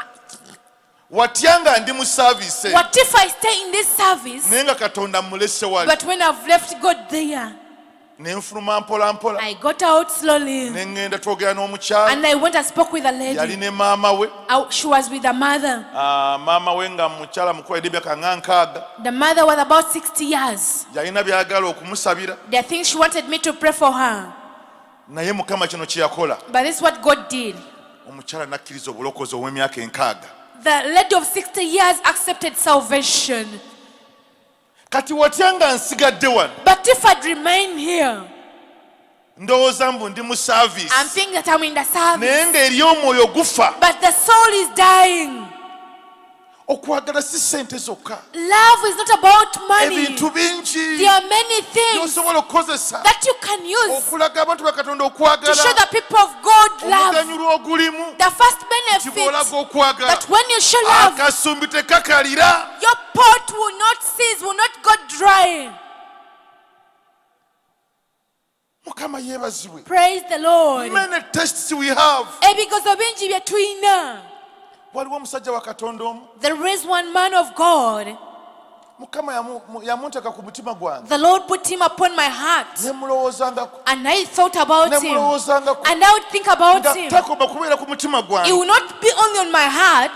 Watyanga ndi mu service what if I stay in this service, naye nga Katonda mulese wali but when I've left God there, ne nfuluma mpola mpola I got out slowly ne ngenda twogera n'omukyala and I went and spoke with a yali lady. ne maama we. She was with the mother. Maama we nga mukyala mukulu yali emyaka nga nkaaga The mother was about 60 years. yalina by'ayagala okumusabira There are things she wanted me to pray for her, naye Mukama kino kye yakola but this is what God did. omukyala n'akkiriza obulokozi obw'emyaka enkaaga. The lady of 60 years accepted salvation. Kati watya nga nsigadde wano But if I'd remained here, ndowooza mbu ndi mu service I'm thinking that I'm in the service. naye ng'eri omwoyo gufa. But the soul is dying. Okwagala si ssente zokka, Love is not about money. ebintu bingi There are many things by'osobola okukozesa that you can use okulaga abantu ba Katonda to show okwagala. the people of God love. Omuganyulo ogulimu The first nti benefit bw'olaga okwagala, that when you show love, akasumbi tekakalira. your pot will not cease, will not go dry. Mukama yeebazibwe. Praise the Lord. Many tests we have. Ebigezo bingi bye tulina. Waliwo omusajja wa Katonda omu, There is one man of God. Mukama yamunteeka ku mutima gwange, The Lord put him upon my heart. ne mulowoozangako, And I thought about ne him. mulowoozangako, And I would think about nga him. takoma kubeera ku mutima It gwange. will not be only on my heart.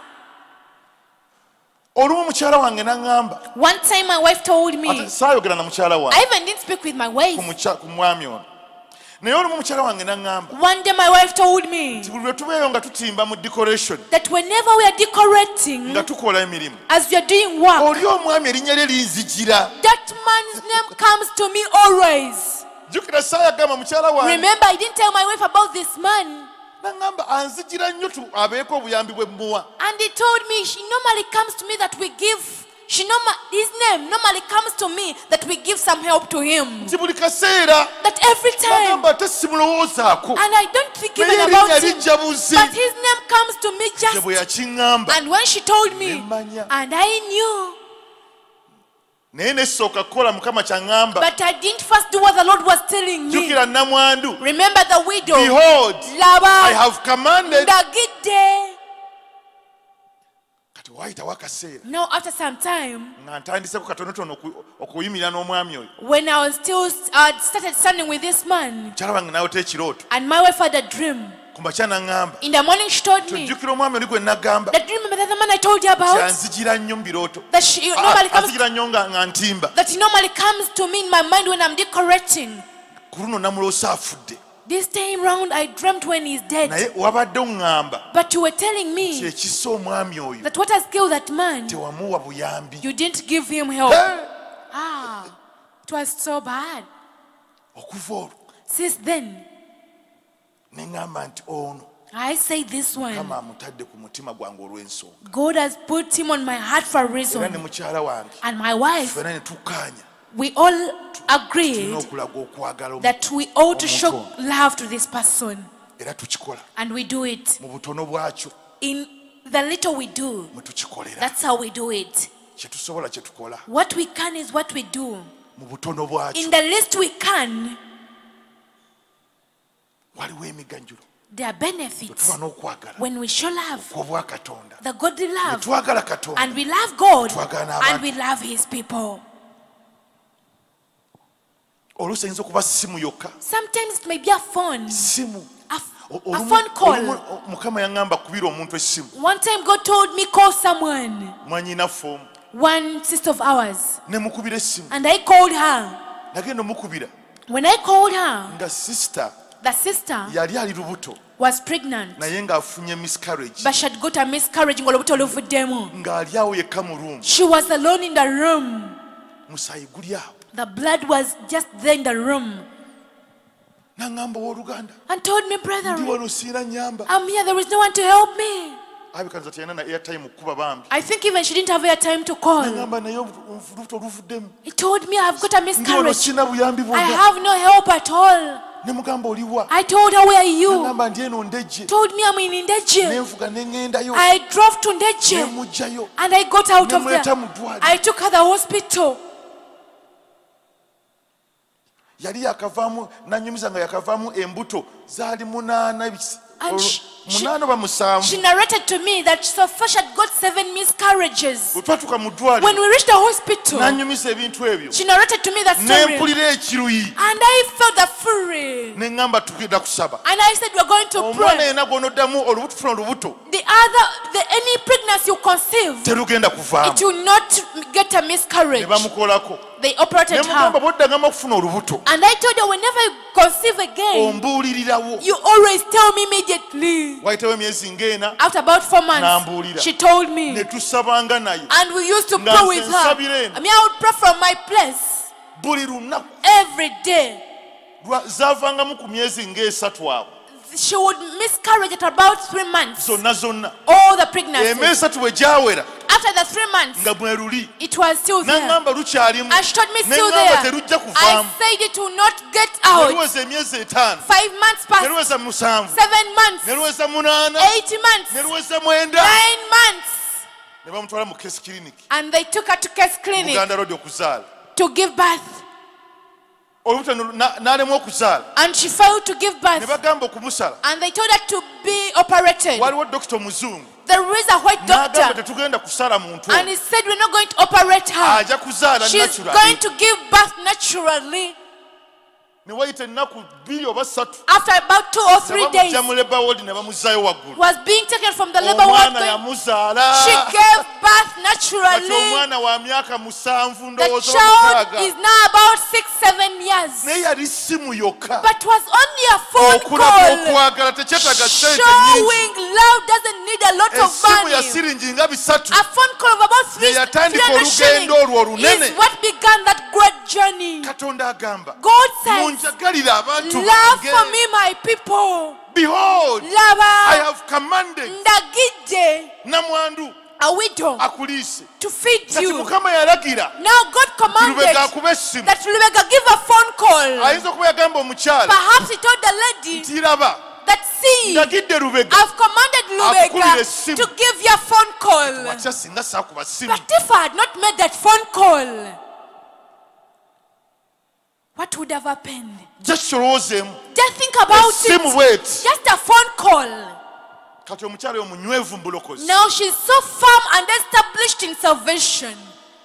Olumu mukyala wange n'aŋŋamba, One time my wife told me, ate saayogera na mukyala wange I even didn't speak with my wife. ku mwami ono, naye olumu mukyala wange n'aŋŋamba One day my wife told me nti buli lwe tubeeyo nga tutimba mu decoration that whenever we are decorating, nga tukola emirimu, as we are doing work, oli omwami erinnya lye linzijira. that man's name comes to me always. Jjukira saayagamba mukyala wange, Remember, I didn't tell my wife about this man. n'aŋŋamba anzijira nnyo abeeko obuyambi bwe mmuwa. And he told me she normally comes to me that we give. His name normally comes to me that we give some help to him. Nti buli kaseera That every time, n'aŋŋamba ate simulowoozaako, and I don't think naye even erinnya about him, lijja buzi. but his name comes to me Gye bwe just. yakiŋŋamba, And when she told me, Nemmanya. and I knew, naye nesooka kukola Mukama ky'aŋŋamba. but I didn't first do what the Lord was telling me. Jjukira nnamwandu, Remember the widow. behold, I Laba have commanded. ndagidde. Kati waayitawo akaseera Now after some time, nga ntandiseko katonotono okuyimirira n'omwami oyo, when I was still started standing with this man, mukyala wange n'ayota ekirooto, and my wife had a dream. ku makya n'aŋŋamba, In the morning she told me, tojjukira omwami oli gwe naggamba, that remember the other man I told you about? kyanzijira nnyo mu birooto. That she normally comes, Anzijira nnyo nga ntimba. that he normally comes to me in my mind when I'm decorating. Ku luno namuloosa afudde, This time round I dreamt when he's dead. naye wabadde oŋŋamba But you were telling me kyekissa omwami oyo that what has killed that man, tewamuwa buyambi. you didn't give him help. Hey! Ah, it was so bad. Okuva olwo Since then, ne ŋŋamba nti ono I say this one. Mukama amutadde ku mutima gwange olw'ensonga. God has put him on my heart for a Era ne reason. mukyala wange And my wife, ffenna ne tukkaanya we all tulina agreed okulaga okwagala that we ought to show omuntu ono. love to this person. Era tukikola And we do it. mu butono bwakyo In the little we do, mwe tukikolera. that's how we do it. Kye tusobola kye tukola What we can is what we do. mu butono bwakyo. In the least we can, Waliwo emiganjulo there are bwe benefits tuba n'okwagala when we show love, kw'obwa Katonda. the godly Bwe love, twagala Katonda and we love God, twagala n'abantu. and we love His people. oluusi eyinza okuba simu yokka. Sometimes it may be a phone, Simu. a Olumu- phone call. olumu Mukama yaŋŋamba kubira omuntu essimu. One time God told me call someone, Mwanyina foomu. one sister of ours, Ne mukubira essimu. and I called her. Nagenda omukubira When I called her, nga sisita the sister yali ali lubuto was pregnant, naye ng'afunye miscarriage, but she had got a miscarriage ng'olubuto luvuddemu. ng'ali awo yekka mu ruumu. She was alone in the room. Musaayi guli awo. The blood was just there in the room. N'aŋŋamba owooluganda, And told me, ndi brother, wano siina nnyamba. I'm here, there is no one to help me. Abikaza teyalina na airtime okukuba bambi. I think even she didn't have air time to call. N'aŋŋamba naye olubuto luvuddemu. He told me I've got a Ndi wano miscarriage. sina buyambi I bwonna. have no help at all. Ne mugamba oliwa. I told her, where are you? N'aŋŋamba ndi eno ndejje. Told me I'm in Ndeje. Ne nvuga ne ŋŋendayo. I drove to Ne Ndeje mmuggyayo. and I got out Ne of there. muleta mu ddwaliro. I took her to the hospital. Yali yakavaamu nanyumiza nga yakavaamu embuto zaali 8 And munaana oba musanvu. she narrated to me that so far she had got 7 miscarriages. Bwe twatuuka mu When ddwaliro we reached the hospital, n'anyumisa ebintu ebyo. she narrated to me that Ne story. mpulira ekiruyi. And I felt the fury. Ne ŋŋamba tugenda kusaba. And I said, we're going to Omwana pray. yenna gw'onoddamu olubuto funa olubuto Any pregnancy you conceive, terugenda kuvaamu. it will not get a Ne miscarriage. bamukolako. They Ne operated mugamba her. bw'oddagamu okufuna olubuto And I told her, whenever you conceive again, ombuulirirawo. you always tell me immediately. Wayitawo emyezi ng'ena After about 4 months, N'ambuulira. she told me. ne tusabanga naye And we used to Nga pray with nze her. nsabira eno. I mean, I would pray from my place buli lunaku. every day. Zavangamu ku myezi ng'esatu awo. She would miscarriage at about 3 months. Zonna. All the pregnancies. Emyezi esatu bwe gyawera After the 3 months, nga mweruli. it was still there. N'angamba lukyalimu. And she told me still N'angamba there. terujja I kuvaamu. said it will not get out. Neruweza emyezi 5. 5 months passed. Neruweza 7. 7 months. Neruweza 8. 8 months. Neruweza 9 9. months. Ne bamutwala mu Case Clinic. And they took her to Case Clinic Buganda Road okuzaala. to give birth. Olubuto n'alema okuzaala. And she failed to give Ne birth. bagamba okumusala. And they told her to be operated. Waliwo Dr. Muzungu. There is a white N'agamba doctor. tetugenda kusala muntu. And he said, we're not going to operate her. Ajja kuzaala She's naturally. going to give birth naturally. Ne wayita ennaku 2 oba 3. After about 2 or 3 days, Bamujja mu Labour Ward ne bamuzzaayo he waggulu. was being taken from the labor ward. Omwana yamuzaala. She gave birth Kati naturally. omwana wa myaka 7 The ndowooza child omukaaga. is now about 6-7 years. Naye yali simu yokka. But was only a phone Okulaga call. okwagala tekyetaaga ssente nnyingi. Showing love doesn't need a lot of Essimu ya money. siringi nga 3. A phone call of about 300 yatandika shillings olugendo olwo olunene. is what began that great journey. Katonda agamba God says, munjagalire abantu love for bange. me my people. Behold, I Laba have commanded ndagidde namwandu a widow akuliise. to feed Kati you. Mukama yalagira Now God commanded Lubega akuba essimu. that Lubega give a phone call. Ayinza okuba yagamba omukyala Perhaps he told the lady nti raba that see, ndagidde Lubega I've commanded Akukubira Lubega essimu. to give you a phone call. watya singa saakuba ssimu. But if I had not made that phone call, what would have happened? Just kirowoozeemu Just think about essimu it. bw'eti. Just a phone call. Kati omukyala oyo munywevu mu bulokozi. Now she's so firm and established in salvation.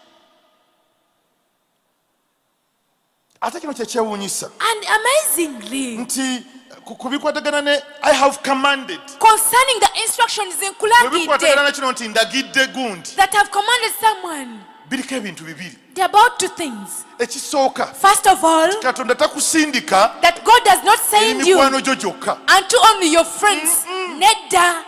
Ate kino kyekyewuunyisa And amazingly, nti ku bikwatagana ne I have commanded. concerning the instructions in Bwe bikwatagana Kulagide ne kino nti ndagidde gundi. that have commanded someone, Biriko ebintu bibiri. they're about two things. Ekisooka First of all, Katonda takusindika that God does not eri send you mikwano gyo gyokka. unto only your friends. Nedda.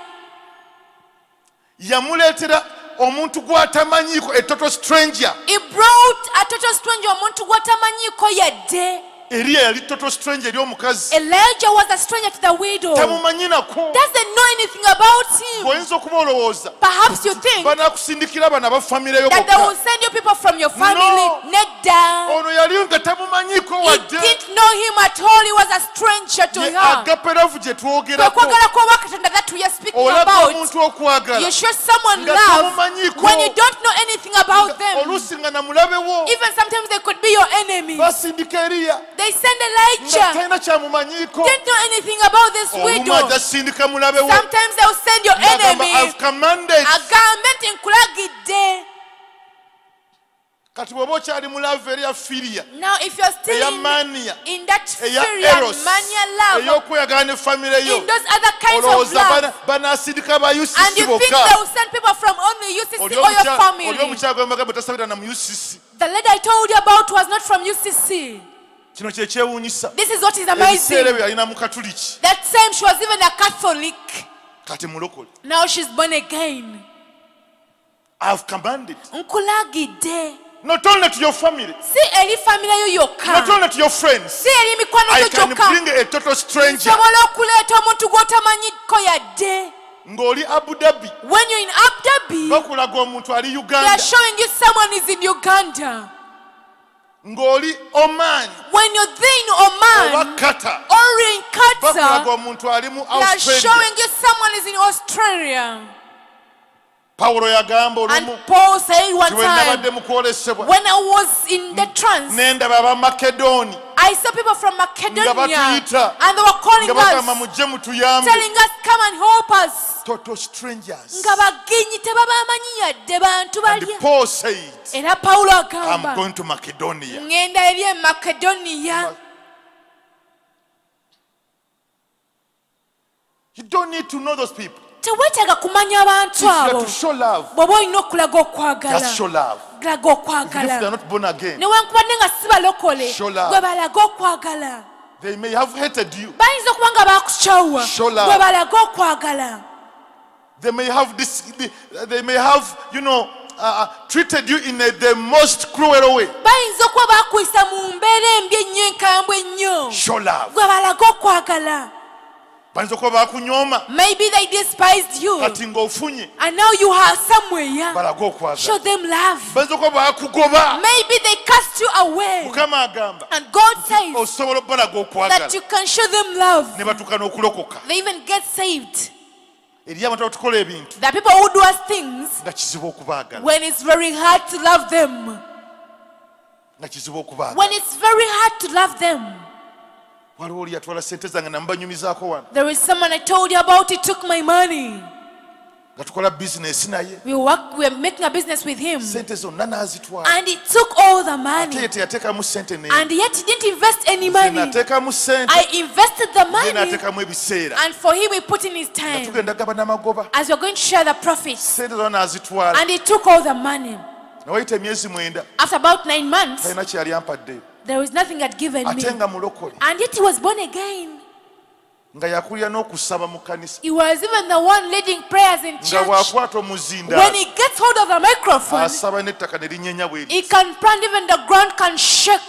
Yamuleetera omuntu gw'atamanyiiko a total stranger. He brought a total stranger, omuntu gw'atamanyiiko yadde. Eriya yali total stranger eri omukazi. Elijah was a stranger to the widow. Tamumanyi nako. Doesn't know anything about him. Oyinza okuba olowooza Perhaps you think banaakusindikira bana bafamire yo that they will bokka. send you people from your family. No. Nedda. Ono yali nga tamumanyiiko He wadde. didn't know him at all. He was a stranger to Ye her. agaperavu gye Kwe twogerako. kwagala kw'owa Katonda that we are speaking Olaga about. omuntu okwagala. You show someone Nga love tamumanyiiko. when you don't know anything about them. Oluusi nga na mulabewo. Even sometimes they could be your enemy. Basindika Eriya They send nga Elijah. talina kyamumanyiiko. Didn't know anything about this Olumu widow. ajja sindika mulabewo. Sometimes they'll send your N'agamba, enemy. I've commanded. Agambe nti nkulagidde. Kati bw'oba okyali mu lava eya firiya, Now if you're still eya mania, in that eya Syrian eros, mania love, ey'okweyagala ne famire yo, in those other kinds of olowooza love, banaasindika ba and UCC you think they bokka. will send people from only UCC Oli or your family. omukyala gwe mbagamba tasabira na mu UCC. The lady I told you about was not from UCC. Kino kye kyewuunyisa. This is what is Ebiseera amazing. ebyo yalina mu Katuliki, That same, she was even a Catholic. kati mulokole. Now she's born again. I have commanded. Nkulagidde. Not only to your family, Si eri family yo not yokka. only to your friends, Si eri mikwano I gyo can gyokka. bring a total stranger. Nsobola okuleeta omuntu gw'otamanyiko yadde. Ng'oli Abu Dhabi, When you're in Abu Dhabi, bakulaga omuntu ali they are Uganda. showing you someone is in Uganda. Ng'oli Oman When you're there in oba Oman Qatar, or in bakulaga Qatar, omuntu ali mu they are Australia. showing you someone is in Australia. Pawulo yagamba And olumu Paul said one bwe nabadde time, mu kwolesebwa when I was in the trance, ne ndaba Abamakedoni I saw people from Macedonia, batuyita, and they were calling nga bagamba us, mujje mutuyambe. telling us, come and help us. Total strangers. Nga bagenyi tebabamanyi yadde bantu And balya. Paul said, Era Pawulo I'm agamba, going to Macedonia. ngenda eri e Macedonia. You don't need to know those people. Teweetaaga kumanya abantu If you are abo. to show love, Bw'oba olina okulaga okwagala, just show love. laga Even if they are okwagala. not born again, Newankubadde nga si balokole, Show love. gwe balaga okwagala. they may have hated you. Bayinza okuba nga bakukyawa, Show love. gwe balaga okwagala. They may have this. They may have, treated you in the most cruel way. bayinza okuba bakuyisa mu mbeera embi ennyo enkambwe ennyo Show love. gwe balaga okwagala. Bayinza okuba bakunyooma Maybe they despised you kati ng'ofunye and now you are somewhere. balaga okwagala. Show them love. Bayinza okuba bakugoba. Maybe they cast you away Mukama agamba and God says osobola obalaga that okwagala you can show them love. ne batuuka n'okulokoka. They even get saved. Eri abantu abatukola ebintu The people who do us things nga kizibu okubaagala. when it's very hard to love them. Nga kizibu okubaagala. When it's very hard to love them. Waliwo oli yatwala ssente zange namubanyumizaako wano. There is someone I told you about, he took my money. Nga tukola bizinesi naye. We were making a business with him. Ssente zonna n'azitwala. And he took all the Ate money. ye teyateekamu ssente ne. And yet he didn't invest any Nze money. nateekamu ssente. I invested the Ye money. n'ateekamu ebiseera. And for him he put in his Nga time. tugenda gaba n'amagoba. As we're going to share the profits. Ssente zonna n'azitwala. And he took all the money. Ne wayita emyezi 9 After about 9 months, talina kyali ampaddeyo. there was nothing he had given me. Ate nga mulokole. And yet he was born again. Nga yakulira n'okusaba mu kkanisa. He was even the one leading prayers in Nga church. bw'akwata When omuzindaalo he gets hold of the microphone, asaba n'ettaka ne linyeenya bweri. he can plant, even the ground can shake.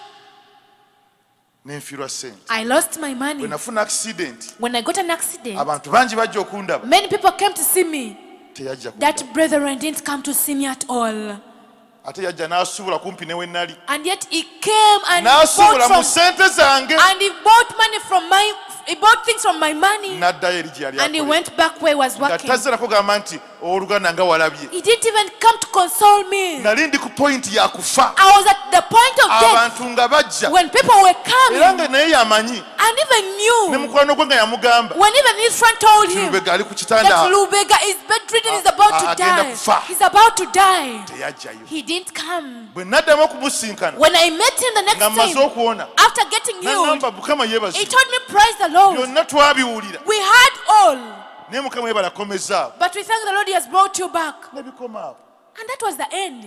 N'enfiirwa ssente. I lost my money. Bwe nafuna accident When I got an accident, abantu bangi bajja okundaba. many people came to see me. Teyajja kundaba. That brethren didn't come to see me at all. Ate yajja n'asuubula kumpi ne we nnali. And yet he came and N'asuubula mu bought ssente zange. and he bought money from he bought things from my money. N'addayo eri gye yali And he akolera. went back where he was Nga working. tazze nakugamba nti owooluganda nga walabye. He didn't even come to console me. Nali ndi ku point ya kufa. I was at the point of death Abantu nga bajja. when people were Era coming nga naye yamanyi. and even Ne knew mukwano gwe nga yamugamba. when even his friend told him Lubega ali ku that kitanda. Lubega is bedridden, is about to agenda die. kufa. He's about to die. Teyajjayo. He didn't come. Bwe naddamu okumusinkana. When I met him the next Nga mmaze time, okuwona. after getting healed, N'agamba Mukama he yeebazibwe. told me, praise the Lord. Byonna twabiwulira. We had all, Naye Mukama yebala akomezaawo. but we thank the Lord he has brought you back. Ne bikoma awo. And that was the end.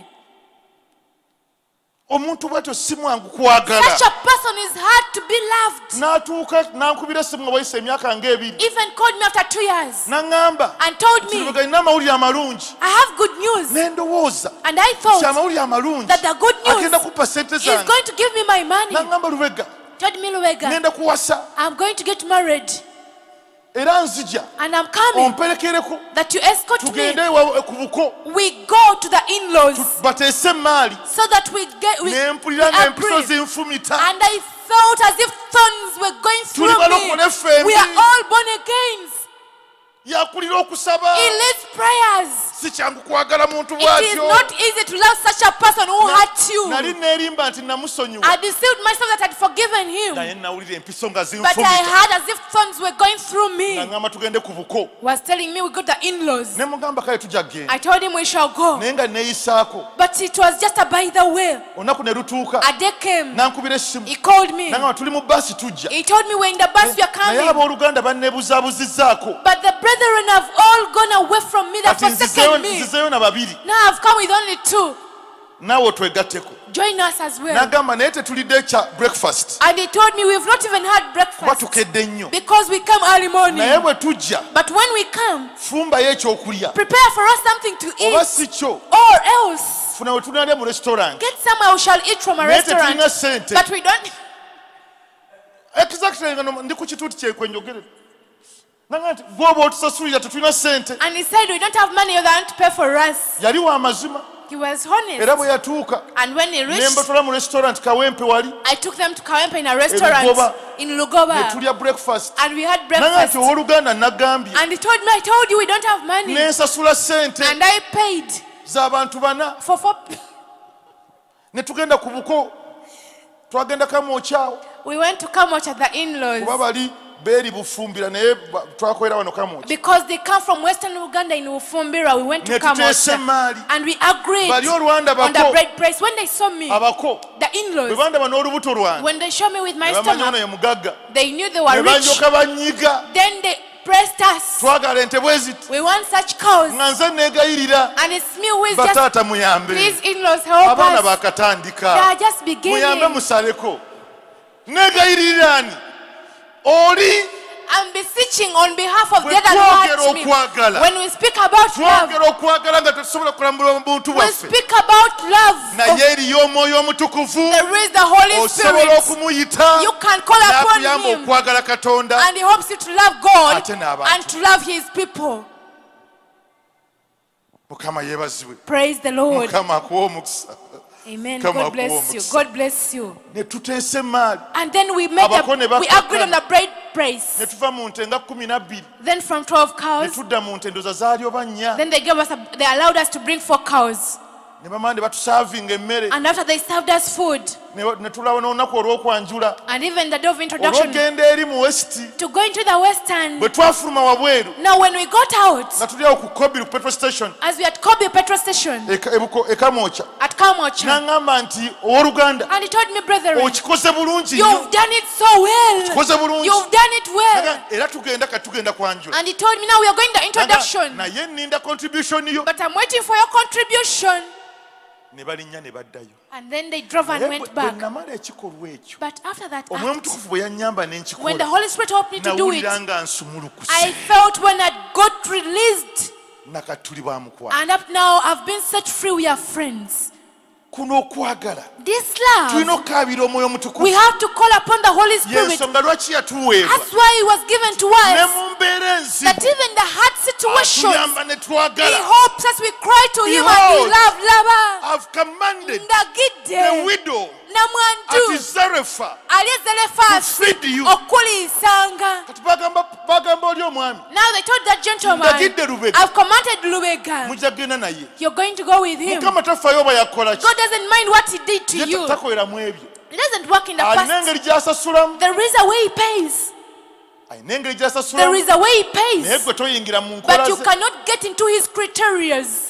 Omuntu bw'atyo si mwangu kwagala. Such a person is hard to be loved. N'atuuka n'ankubira essimu nga wayise emyaka ng'ebiri. Even called me after 2 years N'aŋŋamba. and told me, Lubega alina amawulire amalungi. I have good news. Ne ndowooza. And I Nti thought amawulire amalungi. that the good news Agenda kuppa ssente is zange. going to give me my money. N'aŋŋamba Lubega. Told me, Lubega, Ngenda kuwasa. I'm going to get married Era nzija. and I'm coming Omperekereko. that you escort me. Tugende ewa ku buko. We go to the in-laws Bateese emmaali. so that we Ne mpulira ng'empiso agree. zinfumita. And I felt as if thorns were going through Tuli balokole me. ffembi. We are all born again. Yakulira okusaba. He leads prayers. Si kyangu kwagala muntu It is bw'atyo. not easy to love such a person who hurt you. Nali neerimba nti namusonyiwa. I deceived myself that I'd forgiven him. Naye nawulira empiso nga But I zinfumita. had as if thorns were going through me. Ngamba tugende ku buko. He was telling me we got the in-laws. Ne mugamba kale tujja kgenda. I told him we shall go. Naye nga neeyisaako. But it was just a by the way. Olunaku ne lutuuka. A day came. N'ankubira essimu. He called me. N'agamba tuli mu bbaasi tujja. He told me we're in the bus, we are Naye coming. abooluganda banneebuzaabuzizzaako. But the brethren have all gone away from me. They've Kati forsaken me. nzizeyo na babiri. Now I've come with only 2. Naawe otwegatteko. Join us as well. N'agamba naye tetulidde kya breakfast. And he told me we've not even had Kuba breakfast tukedde nnyo. because we come early morning. Naye bwe tujja, But when we come, fumbayo ekyokulya. prepare for us something to Oba eat. si kyo, Or else, funa we tunaalya mu restaurant. get somewhere we shall eat from a Naye tetulina restaurant. ssente. But we don't. Exactly nga ndi ku kituuti kyekwe njogere. Nanga nti gw'oba otusasulira tetulina ssente. And he said we don't have money, you don't pay for us. Yali wa mazima. He was honest. Era bwe yatuuka And when he ne reached, mbatwala mu restaurant Kawempe wali. I took them to Kawempe in a restaurant Lugoba. in Ne Lugoba. tulya breakfast. And we had Nanga breakfast. nti owooluganda nagambye. And he told me, I told you we don't have money. Ne nsasula ssente And I paid z'abantu bana. for 4. Ne tugenda ku buko. Twagenda Kamwokyawo. We went to Kamoch at the Kuba in-laws bali beeri Bufumbira naye twakolera wano Kamwokya. because they come from Western Uganda in Ufumbira. We went to Ne tuteesa Kamoch emmaali. and we agreed Bali olwanda on the bako. bread price. When they saw me, Abako. the Bwe in-laws, bandaba n'olubuto lwange. when they showed me with my Ne bamanya ono stomach, ye mugagga. they knew they Ne were rich. banjoka banyiga. Then they pressed us. Twagala ente bwe ziti. We want such cows. Nga nze neegayirira. And it's me who is just, Bataata muyambe. please in-laws help Abaana us. They baakatandika. are just Muyambe beginning. musaleko. Neegayirira ani? Oli I'm beseeching on behalf of Bwe the other twogera who hurt me. okwagala, When we speak about love, twogera okwagala nga tetusobola kulambula obuntu we bwaffe, speak about love. naye eriyo omwoyo omutukuvu There is the Holy osobola Spirit. okumuyita You can call upon n'akuyamba him, okwagala Katonda and he helps you to love God ate n'abantu. and to love his people. Mukama yeebazibwe, Praise the Lord. Mukama akuwa omukisa. Amen. Come God on, bless you. come on. God bless you. Ne tuteesa emaali And then we made Abako ne we bakkakkana. agreed on the bride price. ne tuva mu nte nga 12 Then from 12 ne cows, tudda mu nte ndoza zaali oba nnya then they they allowed us to bring 4 cows. ne bamala ne batusaavinga emmere And after they served us food, ne tulaba n'olunaku olw'okwanjula and even the day of introduction, olw'ogenda eri mu west to go into the western. bwe twafuluma wabweru Now when we got out, nga tuli awo ku Kobiru petrol station as we at Kobe petrol station ekamwoca at Kamocha, n'aŋŋamba nti owooluganda and he told me, brethren, okikoze bulungi you've done it so well. kikoze bulungi You've done it well. era tugenda kwanjula And he told me, now we are going to introduction. naye nninda contribution yo But I'm waiting for your contribution. ne balinnya ne baddayo And then they drove and Naye went bwe back. namala ekikolwa ekyo But after that omwoyo act, mutukuvu bwe yannyamba ne when the nkikola Holy Spirit helped me to do it, nawulira nga nsumulukuse I felt when I got released. nakatuli bwamukwano And up now, I've been set free. We are friends. kuno okwagala This tulina love, okukaabira omwoyo we mutukuvu have to call upon the Holy Spirit. yensonga lwaki yatuweebwa That's why it was given to ne us. mu mbeera enzibu That even the hard situations, atuyamba ne He twagala hopes us we cry to Him and we Behold, love Lava. I've commanded the Ndagidde widow at namwandu Zarephath ali e Zarephath feed you. okuliisanga. kati bagamba oli omwami Now they told that gentleman, Ndagidde Lubega. I've commanded Lubega. mujja kgenda naye You're going to go with him. mukama tafaayo oba yakola ki God doesn't mind what he did to ye you. takolera mu ebyo It doesn't work in the alina past. engeri gy'asasulamu There is a way he pays. alina engeri There gy'asasulamu is a way he naye pays. gwe toyingira mu nkola But you ze cannot get into his criterias.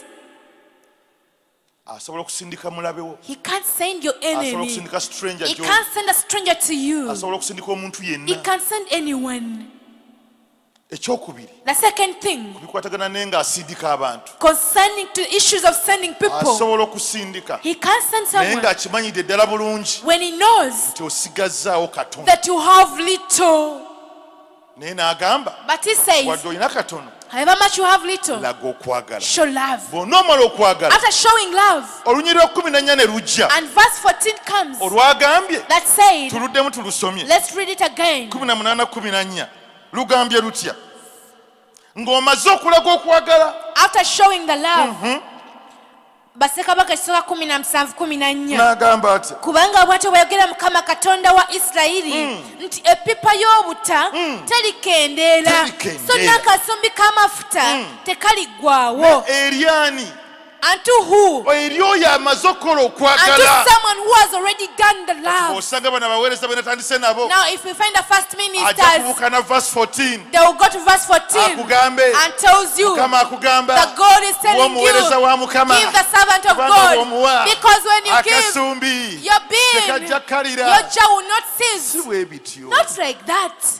asobola okusindika mulabe wo He can't send your asobola enemy. okusindika stranger He gy'oli can't send a stranger to you. asobola okusindika omuntu He yenna can't send anyone. ekyokubiri The second thing, bikwatagana naye ng'asindika abantu concerning to issues of sending people, asobola okusindika he can't send naye someone ng'akimanyidde ddala bulungi when he knows nti osigazzaawo katonda that you have little. naye n'agamba But he says, wadde olina katono however much you have little, laga okwagala show love. bw'onoomala okwagala After showing love, olunyiri lwa 14 ne lujja and verse 14 comes, olwagambye that said, tuluddemu tulusomye let's read it again. 18:14 lugambye lutya ng'omaze okulaga okwagala After showing the love, Bassekabaka ekisooka 17:14, n'agamba ati kubanga bw'atyo bw'ayogera Mukama Katonda wa Isirayiri nti eppipa y'obuta terikendeera, Terikendeera. so n'akasumbi k'amafuta tekaliggwaawo. eryani Unto who? eri oyo amaze okukola Unto okwagala someone who has already done the love. osanga bano abaweereza be natandise nabo Now if we find the first ajja ministers, kubuuka na verse 14 they will go to verse 14 akugambe and tells you mukama akugamba that God is telling omuweereza you, wa mukama give the servant of kubanga God, bw'omuwa because when you give, akasumbi your bin, tekajja kkalira your jar will not si cease. bwe bityo Not like that.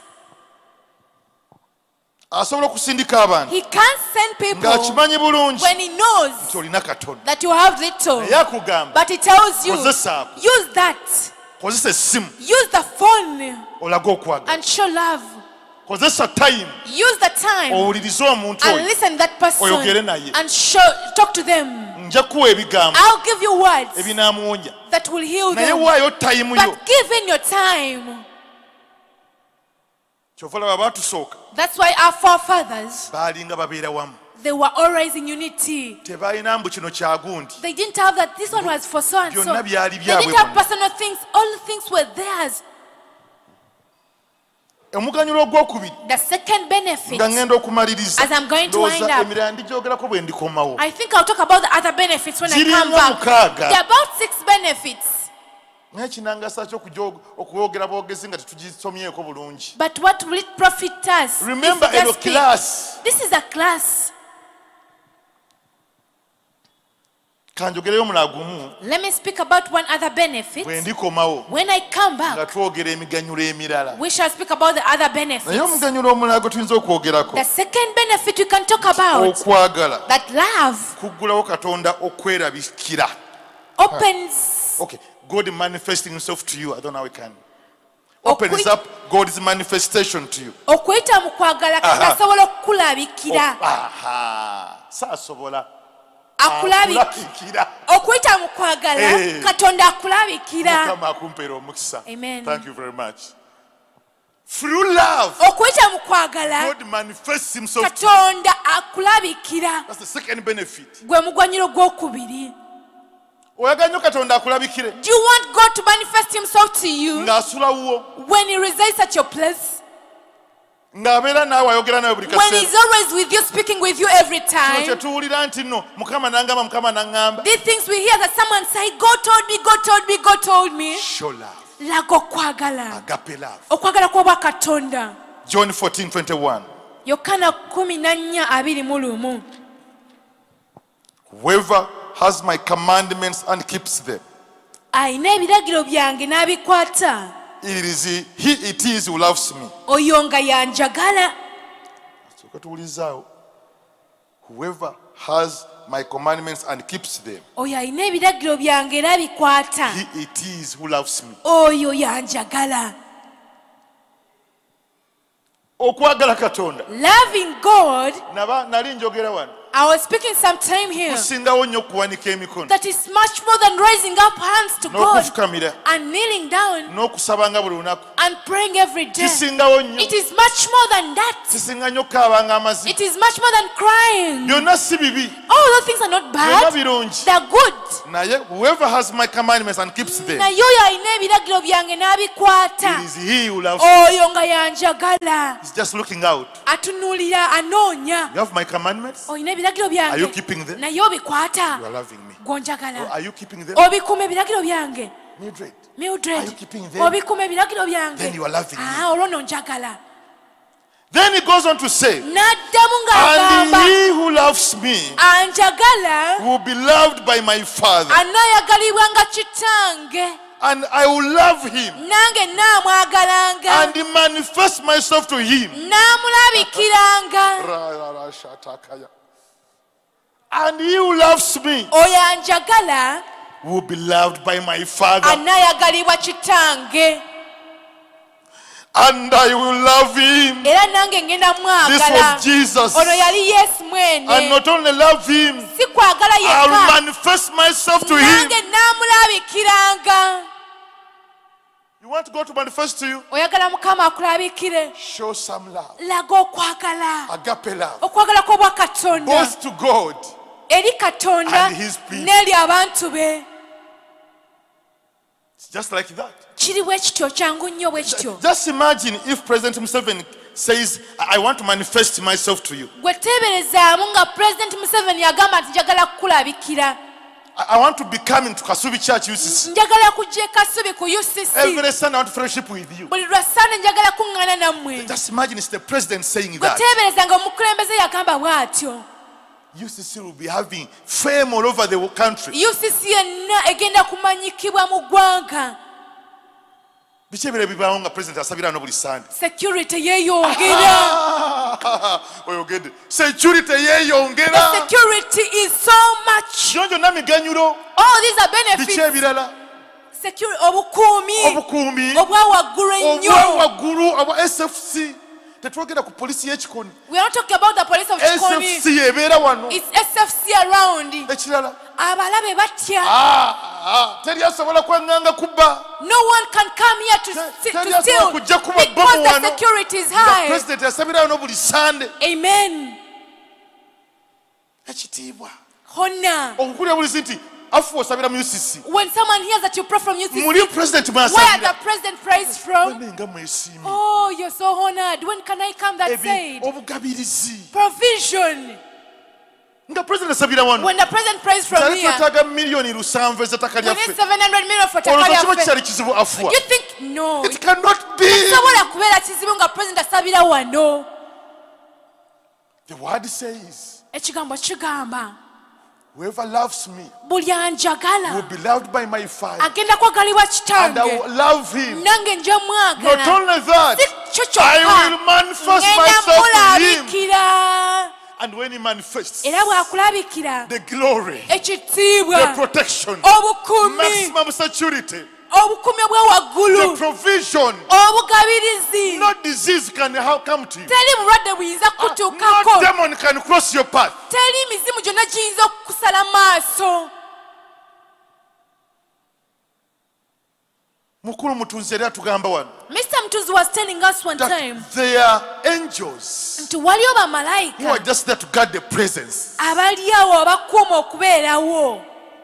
asobola okusindika abantu He can't send people ng'akimanyi bulungi when he knows nti olina katono that you have little. naye akugamba But he tells you, kozesa ako use that. kozesa essimu Use the phone olage okwagala and show love. kozesa time Use the time owulirize omuntu and oyo listen to that person oyogere naye and talk to them. nja kuwa ebigambo I'll give you words ebinaamuwonya that will heal naye them. waayo time yo But give in your time. kyova laba baatusooka That's why our forefathers, baalinga babeera wamu they were always in unity. tebaalina mbu kino kyagundi They didn't have that this one was for so and so. byonna byali They byabwe didn't have bonna. personal things. All things were theirs. omuganyulo ogwokubiri The second benefit, nga ngenda okumaliriza as I'm going to wind ndowooza up, emirala ndigyogerako bwe ndikomawo I think I'll talk about the other benefits when I Ziri come nga back. mukaaga. There are about 6 benefits. naye kinangasa ki okuboogera boogezi nga tetugisomyeko bulungi But what will it profit us? if remember we just eno speak? class This is a class. kanjogereyo omulala gumu Let me speak about one other benefit. bwe ndikomawo When I come nga back, twogera emiganyulo emirala we shall speak about the other naye benefits. omuganyulo omulala gwe tuyinza okwogerako The second benefit we can talk about, okwagala that love kuggulawo katonda okwerabikira opens, okay God manifesting himself to you I don't know how we can opens up God's manifestation to you. okuyita mu kwagala Katonda asobola okukulabikira Saasobola akulabikira okuyita mu kwagala Katonda akulabikira. Mukama akumpeera omukisa. Amen. Thank you very much. Through love, okuyita mu kwagala God manifests himself to you. Katonda akulabikira. That's the second benefit. Gwe mugwaniro gw'okubiri. Oyagala nnyo Katonda akulabikire Do you want God to manifest himself to you ng'asula wuwo, when he resides at your place? ng'abeera naawe ayogera nawe buli When kaseera. he's always with you, speaking with you every Kino time? kye tuwulira nti nno Mukama n'angamba, Mukama n'aŋŋamba. These things we hear that someone say, God told me, God told me, God told me. Show love. Laga okwagala. Agape love. Okwagala kw'obwa Katonda. John 14:21. Yokaana 14:21. Whoever has my commandments and keeps them, Ayina ebiragiro byange n'abikwata. it is who loves me. Oyo nga yanjagala. Sooka tuwulizaawo. Whoever has my commandments and keeps them, Oyo ayina ebiragiro byange n'abikwata. it is who loves me. Oyo yanjagala. Okwagala Katonda. Loving God, Nali njogera wano. I was speaking sometime here, Kusingawo nnyo okuwanika emikono. that is much more than raising up hands to God N'okufukamira. and kneeling down N'okusabanga buli lunaku. and praying every day. Kisingawo nnyo. It is much more than that. Kisinga nnyo kukaabanga amazima. It is much more than crying. Byonna si bibi. All those things are not Byonna bad. birungi. They're good. Naye whoever has my commandments and keeps them, Naye oyo alina ebiragiro byange n'abikwata. it is he who loves me. Oyo nga yanjagala. He's just looking out. Atunuulira anoonya. You have my commandments? Olina ebiragiro Are you byange. keeping them? Naye obikwata. You are loving me. Gonjagala. Are you keeping them? Obikuuma ebiragiro byange. Mildred, Mildred. Are you keeping them? Obikuuma ebiragiro byange. Then you are loving me. Olwo nonjagala. Then he goes on to say, N'addamu and ng'agamba he who loves me anjagala will be loved by my Father, anaayagalibwa nga kitange. and I will love him Nange nnaamwagalanga. and manifest myself to him. Nnaamulabikiranga. And he who loves me Oyo anjagala will be loved by my Father, anaayagalibwa kitange. and I will love him. Era nange ngenda This mwagala. was Jesus. Ono yali Yesu And mwene. not only love him, Si kwagala I'll yekka. manifest myself to him. Nange nnaamulabikiranga. You want God to manifest to you? Oyagala Mukama akulabikire. Show some love. Laga okwagala. Agape love. Okwagala kw'obwa Katonda. Both to God Eri Katonda and his people. n'eri abantu be. It's just like that. Kiri bwe kityo, kyangu nnyo bwe kityo. Just imagine if President Museveni says, I want to manifest myself to you. Gwe teeberezaamu nga President Museveni agamba nti njagala kukulabikira. I want to be coming to Kasubi Church UCC. Njagala kujja e Kasubi ku UCC. Every Sunday I want to fellowship with you. Buli lwasande njagala kuŋŋaana nammwe. Just imagine it's the president saying Gwe that. teebereza nga omukulembeze yagamba bw'atyo. UCC will be having fame all over the country. UCC yenna egenda kumanyikibwa mu ggwanga. Biki ebirala bibaawo nga president asabira no buli Sunday? Security yeeyongera. Oyogedde. Security yeeyongera. The security is so much. Gyonna miganyulo. All these are Biki benefits. ebirala? Security, obukuumi Obukuumi. obwa waggulu ennyo. Obwa waggulu aba SFC. Tetwogera ku polisi y'ekikoni. We are not talking about the police of Chikoni. SFC ebeera wano. It's SFC around. Ekirala. Abalabe batya. Teri asobola kwanganga kubba. No one can come here to Teri steal asobola kujja kuba because bomu the wano. security is Nga high. president asabira wano buli Sunday. Amen. Ekitiibwa. Honor. Okukulira buli nti afu osabira mu UCC. When someone hears that you pray from UCC, Muli president where mwasabira. the president prays from? Bane nga mwesiimye. Oh, you're so honored. When can I come that said? Obugabirizi. Provision. Nga president asabira wano. When the president prays from Tali here, twetaaga miliyoni 7 ez'ettaka we need lyaffe. 700 million for Olwo kiba Takaliafe. kikyali kizibu afuwa. You think no? It cannot be. Sobola kubeera kizibu nga president asabira wano. The word says, Ekigambo kigamba whoever loves me buli will anjagala be loved by my Father, agenda kwagalibwa and I kitange. will love him. Nange nja Not mwagala. only that, Si kyo I kyokka. will manifest Ngenda myself to him. mulabikira. And when he manifests, Era bw'akulabikira the glory, the ekitiibwa protection, obukuumi maximum security, obukuumi obw'ewaggulu the provision. obugabirizi No disease can come to you. teri bulwadde buyinza No kutuukako demon can cross your path. teri mizimu gyonna giyinza okukusala maaso. Mukulu Mutunzi yali atugamba wano. Mr. Mtuzi was telling us one That time they are angels nti waliwo who are bamalayika just there to guard the presence. abali awo abakuuma okubeerawo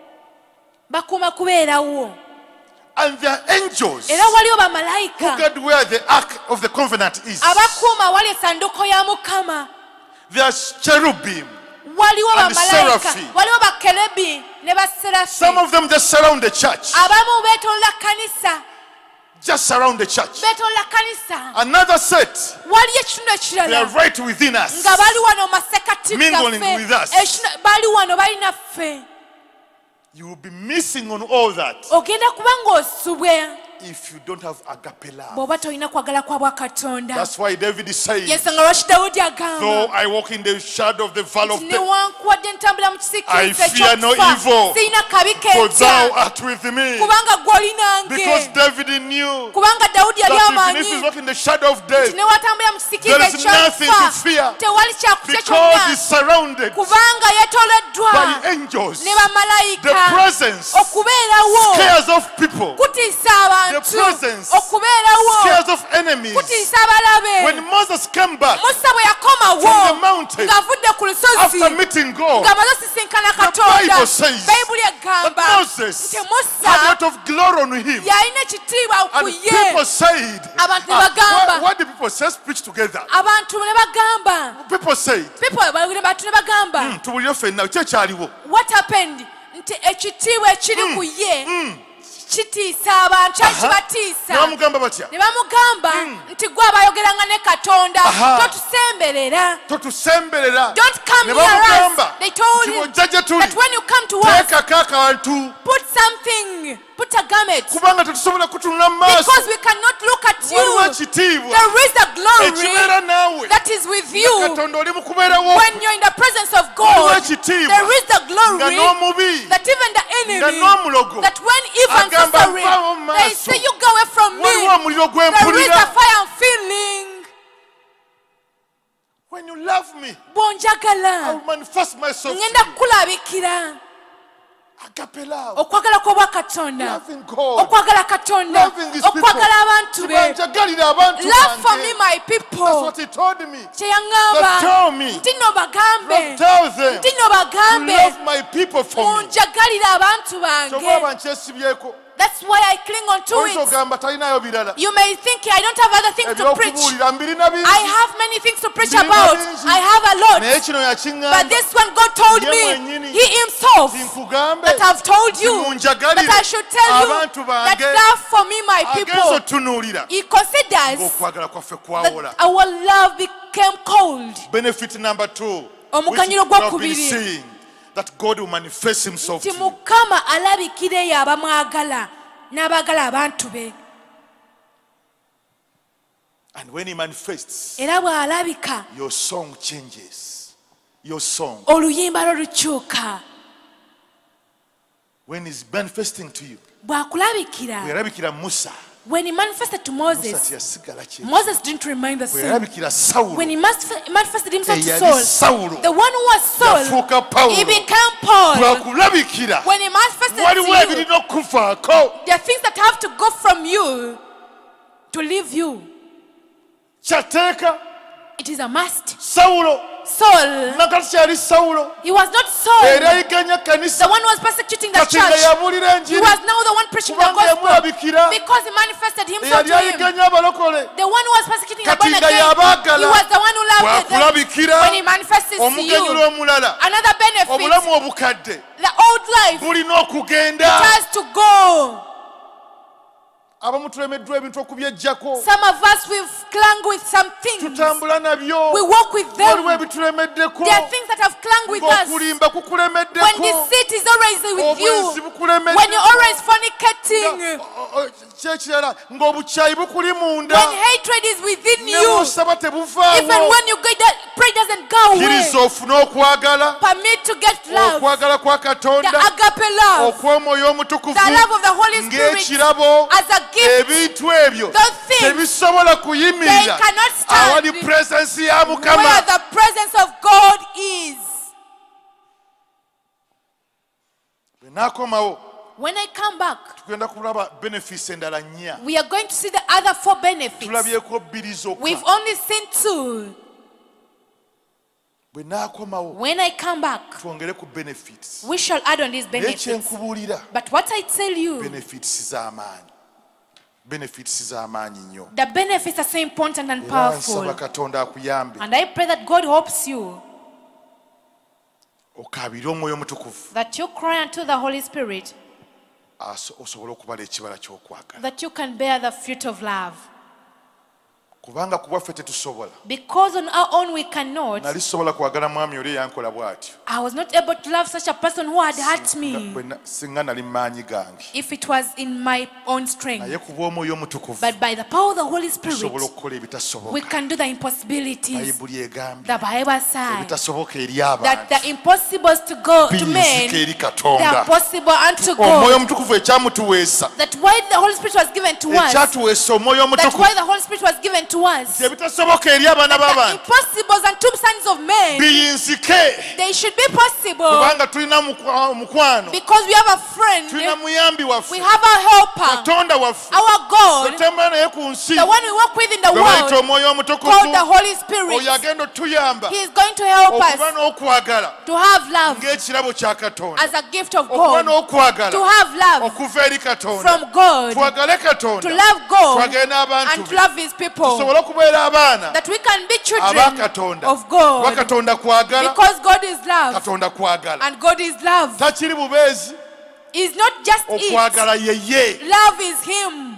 bakuuma kubeerawo And they are angels era waliwo who bamalayika guard where the ark of the covenant is. abakuuma awali essanduuko ya mukama. They are cherubim. Waliwo And bamalayika seraphim. waliwo bakerebi ne baserafi Some of them just surround the church. abamu beetoolola kanisa Just surround the church. beetoolola kanisa. Another set, Waliyo ekitundu they are ekirala right within us. nga bali wano mu masekati Mingling with us. bali wano bali naffe. You will be missing on all that Ogenda kuba ng'osubwe if you don't have agape love. bw'oba tolina kwagala kwa bwakatonda. That's why David is saying, yensonga lwaki Dawudi though agamba I walk in the shadow of the valley of death, newankubadde ntambula mu I kisiikirize fear no ekyokufa evil, sirina kabi for thou kenkya art with me. kubanga gw'oli Because nange. David knew Kubanga Dawudi yali that even if he's amanyi walking in the shadow of death, nti newatambula mu kisiikirize there is nothing to fear. ekyokufa tewali kyakutya because kyonna he's surrounded kubanga yeetooloddwa by angels, ne the bamalayika. presence Okubeerawo scares off people, kutiisa the abantu, presence okubeerawo scares off enemies. kutiisa abalabe. When Moses came back Musa bwe yakomawo from the mountain ng'avudde ku lusozi after meeting God, ng'amaze osisinkana katonda, Bible says bayibuli that egamba Moses nti had a Musa lot of glory on him. yalina ekitiibwa ku And ye. people said, Abantu ne bagamba. what did people say? Let's preach together. Abantu ne bagamba People said, abantu ne bagamba tubulire ffenna kye kyaliwo. what happened nti ekitiibwa ekiri ku ye kitiisa abantu, kyali Ne kibatiisa. bamugamba batya? Ne bamugamba nti gwe abayogeranga ne katonda Aha. totusemberera. Totusemberera. Don't come Ne near us. bamugamba They told nti him bw'ojja gye tuli that when you come to us, teekako akantu put something, put a garment, kubanga tetusobola kutunula mu maaso. because we cannot look at Waliwo you. ekitiibwa There is a ekibeera glory naawe. that is with Nga you. Katonda oli mu kubeerawo. When you're in the presence of Waliwo God, ekitiibwa there is a nga glory n'omubi that even the nga enemy, n'omulogo that when even agamba suffering, vaawo mu they maaso. say you go away from me. Waliwo omuliro gwe There is a mpulira. fire I'm feeling. When you love me, I Bw'onjagala will manifest myself to ngenda you. kukulabikira. Agape love. Okwagala kw'obwa Katonda, Loving God. okwagala Katonda, Loving his people. okwagala abantu be. Kibanjagalira abantu Love for me bange. my That's people. what he told me. Kye yaŋŋamba Tell me. nti nno bagambe, Tell them nti nno to bagambe love my people for me. munjagalire abantu Kyova bange. nkyesibyeko. That's why I cling on to Oyinza it. ogamba talinayo birala. You may think I don't have other things to preach. Ebyokubuulira mbirina bingi. I have many things to preach Mbirina about. bingi. I have a lot. Naye kino But yakiŋŋamba. this one God told Ye me, mwennyini. He Himself, Nkugambe that I've told you, munjagalire that I should tell you abantu that bange. love for me, my Agenza people, otunuulira. He considers Ng'okwagala kwaffe that kwawola. our love became cold. Benefit number 2, Omuganyulo which we have been gwokubiri. seeing, that God will manifest himself to Nti you. Mukama alabikira eyo abamwagala n'abagala abantu be. And when he manifests, Era bw'alabika your song changes. Your song. oluyimba lwo lukyuka. When he's manifesting to you, Bw'akulabikira, bwerabikira Musa. when He manifested to Musa Moses, teyasigala kye. Moses didn't remain the same. Bwerabikira Sawulo. When He manifested Himself to Eyali Saul, Sawulo. the one who was Saul, Yafuuka Pawulo. he became Paul. Bwakulabikira. When He manifested Waliwo to you, ebirina okufaako. there are things that have to go from you to leave you. Kyateeka. It is a must. Sawulo. Saul, Nakati kyali Sawulo. he was not Saul, Erayiganya kanisa. the one who was persecuting the Kati nga church. yabuulira He enjiri. was now the one preaching the Kubanga gospel yamulabikira. because He manifested Himself Eyali to him. ayiganya abalokole. The one who was persecuting the Kati born nga again, yabaagala. he was the one who loved them. Bwakulabikira. When He manifests to Omugenyi you, omulala. another benefit, Obulamu obukadde. the old life Bulina okugenda. has to go. abamu tulemeddwa ebintu okubyejjako Some of us, we've clung with some things. tutambula nabyo We walk with waliwo them. ebitulemeddeko There are things that have clung with us. ng'okulimba kukulemeddeko When deceit is always with obwenzi you. When bukulemeddeko you're always fornicating. kyekirala ng'obukyayi bukuli munda When hatred is within ne you. bw'osaba Even tebuvaawo when you get that, prayer doesn't go kkiriza away. ofune okwagala Permit to get love. okwagala kwa The katonda agape love. okw'omwoyo omutukuvu The love of the Holy Spirit. ng'ekirabo As a gift. ebintu ebyo Those things. tebisobola They kuyimirira cannot stand. awali puresensi ya Where mukama the presence of God is. bwe naakomawo When I come back, tugenda kulaba benefits endala nnya we are going to see the other 4 benefits. tulabyeko bbiri zokka We've only seen 2. bwe naakomawo When I come back, twongere ku benefits we shall add on these naye benefits. kyenkubuulira But what I tell you, benefits z'amaanyi nnyo the benefits are so important and era nsaba powerful. katonda akuyambe And I pray that God helps you, okaabire omwoyo omutukuvu that you cry unto the Holy Spirit, osobole okubala ekibala ky'okwagala that you can bear the fruit of love. kubanga ku bwaffe tetusobola Because on our own we cannot. nali sobola kwagala mwami oli eyankola bw'atyo I was not able to love such a person who had hurt me singa nali mu maanyi gange if it was in my own strength. naye ku bw'omwoyo omutukuvu But by the power of the Holy Spirit, tusobola okukola we ebitasoboka can do the impossibilities. bayibuli egambye The Bible says ebitasoboka eri that abantu the impossibles to go to men, biyinzika eri they are katonda possible unto omwoyo God. omutukuvu ekyamutuweesa That why the Holy Spirit was given to us, ekyatuweesa omwoyo that omutukuvu why the Holy Spirit was given to us, ebitasoboka eri abaana the b'abantu impossibles unto sons of men, biyinzike they should be possible kubanga tulina mukwano because we have a friend, tulina muyambi we waffe have a helper, katonda waffe our God, twetambula naye ku nsi the one we walk with in the gwe bayita world, omwoyo called omutukuvu the Holy oyo Spirit. agenda otuyamba He is going to help okuba us n'okwagala to have love ng'ekirabo kya katonda as a gift of okuba God, n'okwagala to have love okuva eri katonda from God, twagale to katonda love God twagale n'abantu and to be love His people, tusobole okubeera abaana that we can be children abakatonda of kuba God, katonda kwagala because God is love katonda kwagala and God is love. takiri bubeezi Is not just it. okwagala yeye Love is Him.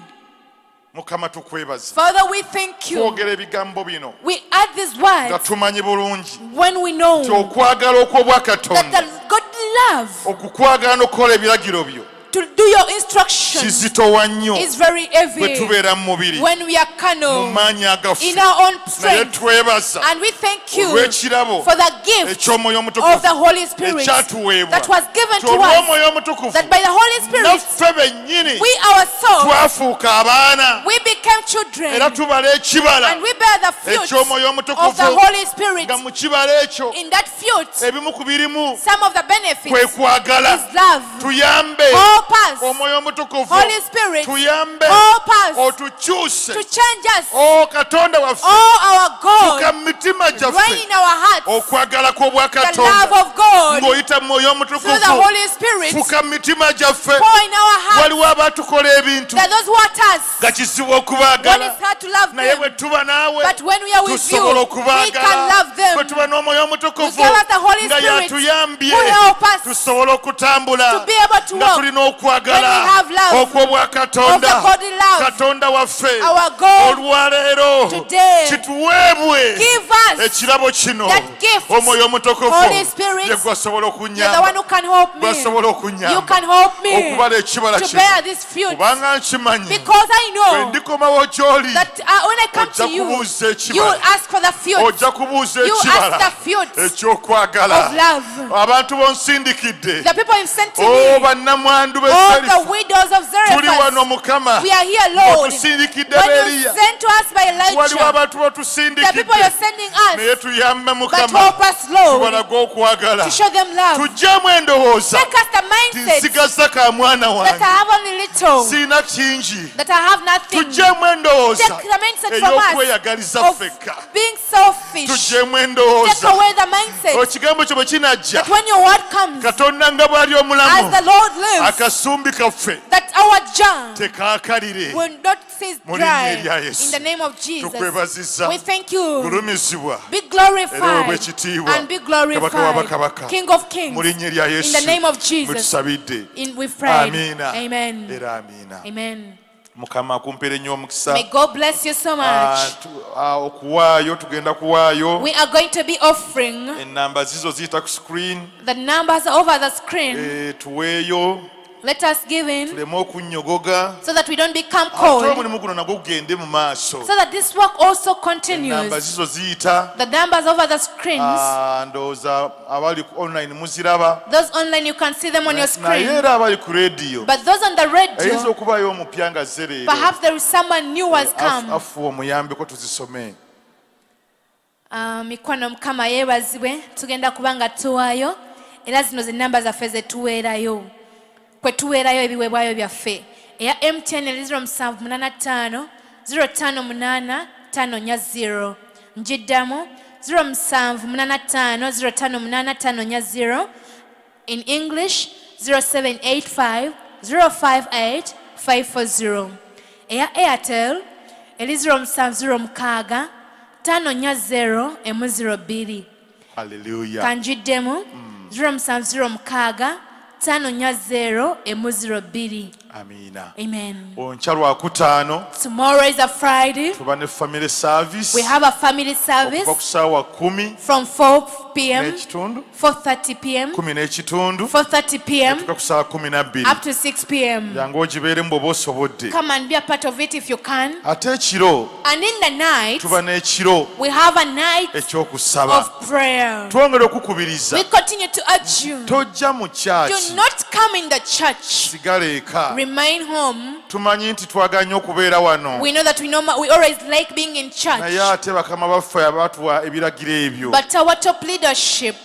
mukama tukwebaza Father, we thank you. twogera ebigambo bino We add these nga words tumanyi bulungi when we know nti okwagala okw'obwakatonda that the godly love okukwagala n'okukola ebiragiro byo to do your instructions kizitowa nnyo is very bwe heavy tubeera mu mubiri when we are mu carnal maanyi agaffe in our own naye strength. twebaza And we thank you olw'ekirabo for the gift eky'omwoyo of the omutukuvu Holy Spirit ekyatuweebwa that was given ti to us, olw'omwoyo omutukuvu that by the Holy Spirit naffe bennyini we ourselves, twafuuka abaana we became children era tubala ekibala and we bear the fruit eky'omwoyo of the omutukuvu Holy Spirit. nga mu kibala ekyo In that fruit, ebimu ku birimu some of the kwe benefits kwagala is love. tuyambe Help us, omwoyo omutukuvu Holy Spirit, tuyambe help us otukyuse to change us. o katonda waffe Oh, our fuka God, mu mitima reign gyaffe in our hearts okwagala the love kw'obwakatonda of God ng'oyita mu mwoyo through the omutukuvu Holy Spirit. fuka mu mitima gyaffe Pour in our hearts waliwo abatukola ebintu that those who hurt us, nga kizibu when okubaagala it's hard to love naye bwe them, tuba naawe but when we are with you, tusobola we can okubaagala love them. bwe tuba n'omwoyo omutukuvu You give us the Holy nga Spirit yatuyambye who help us tusobola okutambula to be able to nga walk tulina when okwagala we have love okw'obwakatonda of the godly love. katonda waffe Our God olwaleero today, kituweebwe give us ekirabo kino that gift. omwoyo omutukuvu Holy Spirit, ye gwasobola you're the one okunyamba who can help me. gwasobola You okunyamba can help me okubala ekibala to kino bear this fruit, kubanga nkimanyi because I bwe know ndikomawo gy'oli that when I come ojja to you, kubuuza you will ekibala ask for the fruit ojja kubuuza You ekibala ask the fruit ekyokwagala of love. abantu bonsindikidde The people you've sent to o me, bannamwandu all b'esalifu the widows of tuli wano Zarephath, mukama we are here, Lord. otusindikidde When you b'eriya sent to us by waliwo Elijah, abantu the botusindikidde people you're sending naye us, tuyambe but mukama help us, Lord, tubalaga okwagala to show them love. tuggyemu endowooza Take us the ti mindset nsigaza ka mwana that wange I have only little, siina kingi that I have nothing. tuggyemu endowooza Take the mindset from us ey'okweyagaliza of ffekka being selfish. tuggyemu Take endowooza away the mindset ekigambo kyo bwe kinajja that when your word comes, katonda nga bw'ali as omulamu the Lord lives, akasumbi kaffe that our jar tekaakalire will not cease Mu linnya dry. erya Yesu. In the name of Jesus, tukwebazizza we thank you. gulumizibwa Be era glorified weebwe ekitiibwa and be kabaka wa glorified, bakabaka King of kings. mu linnya erya In yesu the name of Jesus, mwetusabidde we've prayed. amiina Amen. era amiina Amen. Mukama akumpere nnyo omukisa. May God bless you so much. Okuwaayo tugenda kuwaayo. We are going to be offering. Ennamba zizo ziyita ku screen. The numbers are over the screen. Tuweeyo. Let us give in tuleme okunnyogoga. so that we don't become cold. Omulimu guno nagwo gugende mu maaso. So that this work also continues. Ennamba zizo ziyita. The numbers over the screens. Ndowooza abali online muziraba. Those online you can see them on your screen. Naye era abali ku radio. But those on the radio. Ayinza okubaayo omupya nga zzereero. Perhaps there is someone new has come. Afuwa omuyambeko tuzisome. Mikwano Mukama yeebazibwe tugenda kubanga tuwaayo era zino ze namba zaffe ze tuweerayo. Kwe tuweerayo ebiweebwayo byaffe. Eya MTN 0785 058 540. Njiddamu 0785 058 540. In English 0785 058 540. Eya Airtel 0706 540 Hallelujah. Kanjiddemu 0706 540 Amina. Amen. Onkya Lwakutaano Tomorrow is a Friday. tuba ne family service. We have a family service okuva ku ssaawa 10 from 4 p.m. n'ekitundu 4:30 p.m. 10 n'ekitundu 4:30 p.m. tuka ku ssaawa 12 up to 6 p.m. yange ogibeeremu bw'oba osobodde. Come and be a part of it if you can. Ate ekiro And in the night, tuba n'ekiro we have a night ekyokusaba. of prayer. twongera okukubiriza We continue to urge you. tojja mu Do kyaki not come in the church. sigala eka. Remain home. tumanyi nti twagala nnyo okubeera wano We know that we always like being in church. naye ate bakama baffe abatuwa ebiragiro ebyo But our top leadership,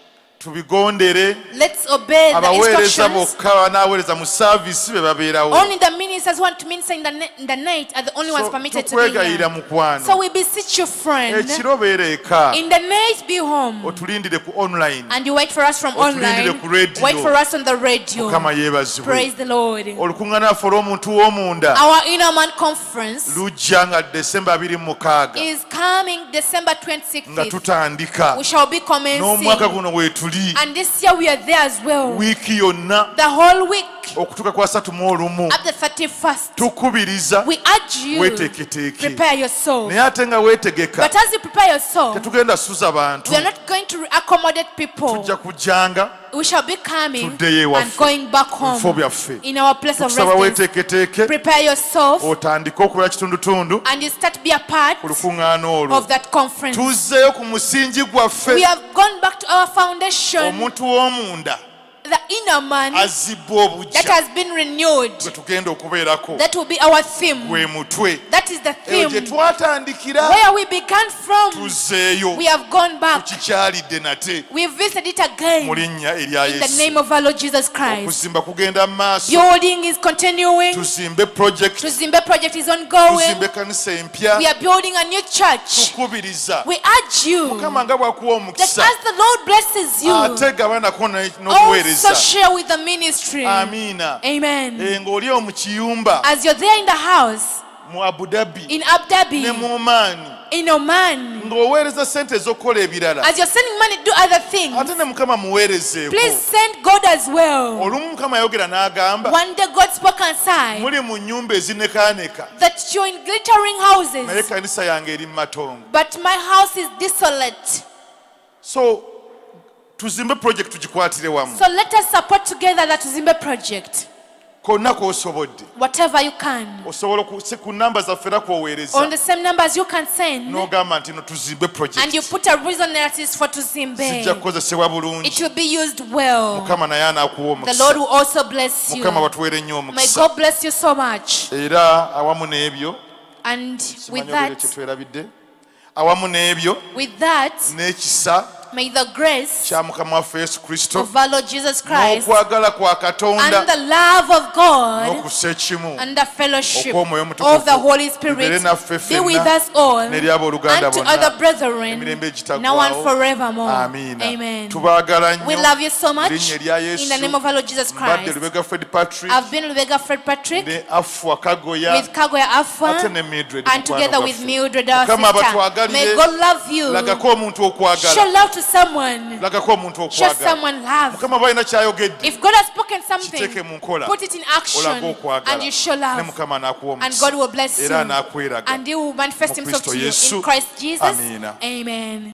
tubigondere. let's obey the abaweereza instructions. bokka n'aweereza mu saavisi be babeerawo. Only the ministers who want to minister in the night are the only ones permitted to be tukwegayira here. mukwano. So we beseech you, friend, ekiro beera eka in the night be home. otulindire ku online. And you wait for us from Otulindire online. ku radio. Wait for us on the radio. Mukama yeebazibwe. Praise the Lord. olukuŋŋaana lwaffe olw'omuntu w'omunda Our inner man conference lujja nga December 26 is coming December nga 26th. tutandika We shall be n'omwaka commencing. guno weetuli And this year we are there as well. wiiki yonna The whole week okutuuka ku 31 up the 31st. tukubiriza We urge you, weeteeketeeke. prepare yourself. naye ate nga weetegeka But as you prepare yourself, tetugenda suza bantu. we are not going to accommodate people. tujja kujjanga We shall be coming tuddeyo and ewaffe going back mu home bifo byaffe. in our place of tukusaba residence. weeteeketeeke Prepare yourself otandike okubeera kitundutundu and you start to be a part ku lukuŋŋaana olwo. of that conference. tuzzeeyo ku musingi gwaffe. We have gone back to our foundation, omuntu w'omunda the inner man azibbwa that obujja has been renewed. gwe tugenda okubeerako That will be our theme. gwe mutwe. That is the eyo gye theme. twatandikira Where we began from, tuzzeeyo we have gone back. tukikyalidde nate We visited it again mu linnya erya in the Yesu. name of our Lord Jesus Christ. okuzimba kugenda mu maaso. Building is continuing. tuzimbe project. Tuzimbe project is ongoing. tuzimbe kanisa empya. We are building a new church. tukubiriza We urge you mukama nga bw'akuwa that omukisa as the Lord blesses you, ate gabanako n'okuweereza. also share with the ministry. amiina. Amen. ng'oli mu kiyumba As you're there in the house, mu Abu Dhabi in Abu Dhabi, ne mu Oman in Oman, ng'oweereza sente ez'okukola ebirala. as you're sending money to do other things, ate ne mukama muweerezeeko. please send God as well. olumu mukama yayogera n'agamba One day God spoke and said muli mu nnyumba ezinekaaneka that you're in glittering naye houses, kanisa yange eri mu matongo. but my house is desolate. So tuzimbe project tugikwatire wamu. So let us support together that Zimbe project. konna k'osobodde Whatever you can. osobola ku namba zaffe era On kwoweereza the same numbers you can send. n'ogamba nti no tuzimbe And you project put a reason that is for zijja Tuzimbe. kukozesebwa It bulungi. will be used well. mukama naye anaakuwa The Lord omukisa. will also bless you. mukama batuweere nnyo May omukisa. God bless you so much. era awamu n'ebyo And with simanyi obeere kye that, twerabidde. awamu n'ebyo n'ekisa may the grace kya mukama waffe Yesu Kristo of our Lord Jesus Christ n'okwagala kwa Katonda and the love of God n'okussa ekimu and the fellowship okw'omwoyo of the omutukuvu Holy Spirit bibeere naffe be with ffenna us all n'eryabooluganda and to bonna other brethren emirembe now and egitaggwaawo. forevermore. Amiina. Amen. tubaagala We nnyo love you so much linnya erya in the name Yesu. of our Lord Jesus mbadde Christ. Lubega Fred Patrick I've been Lubega Fred Patrick ne Afua Kagoya with Kagoya ate Afwa ne Mildred and mukwano together with gwaffe. Mildred our Mukama sister. abatwagalire, May God love you. lagako omuntu okwagala Show love to to someone. lagako omuntu Show okwagala. someone love. Mukama bw'alina ky'ayogedde If God has spoken something, kiteeke mu nkola, put it in olaga action okwagala, and you show ne love. Mukama n'akuwa And God omukisa will bless you. era n'akweraga And He will manifest mu Himself Kristo to you Yesu. in Christ Jesus. Amiina. Amen.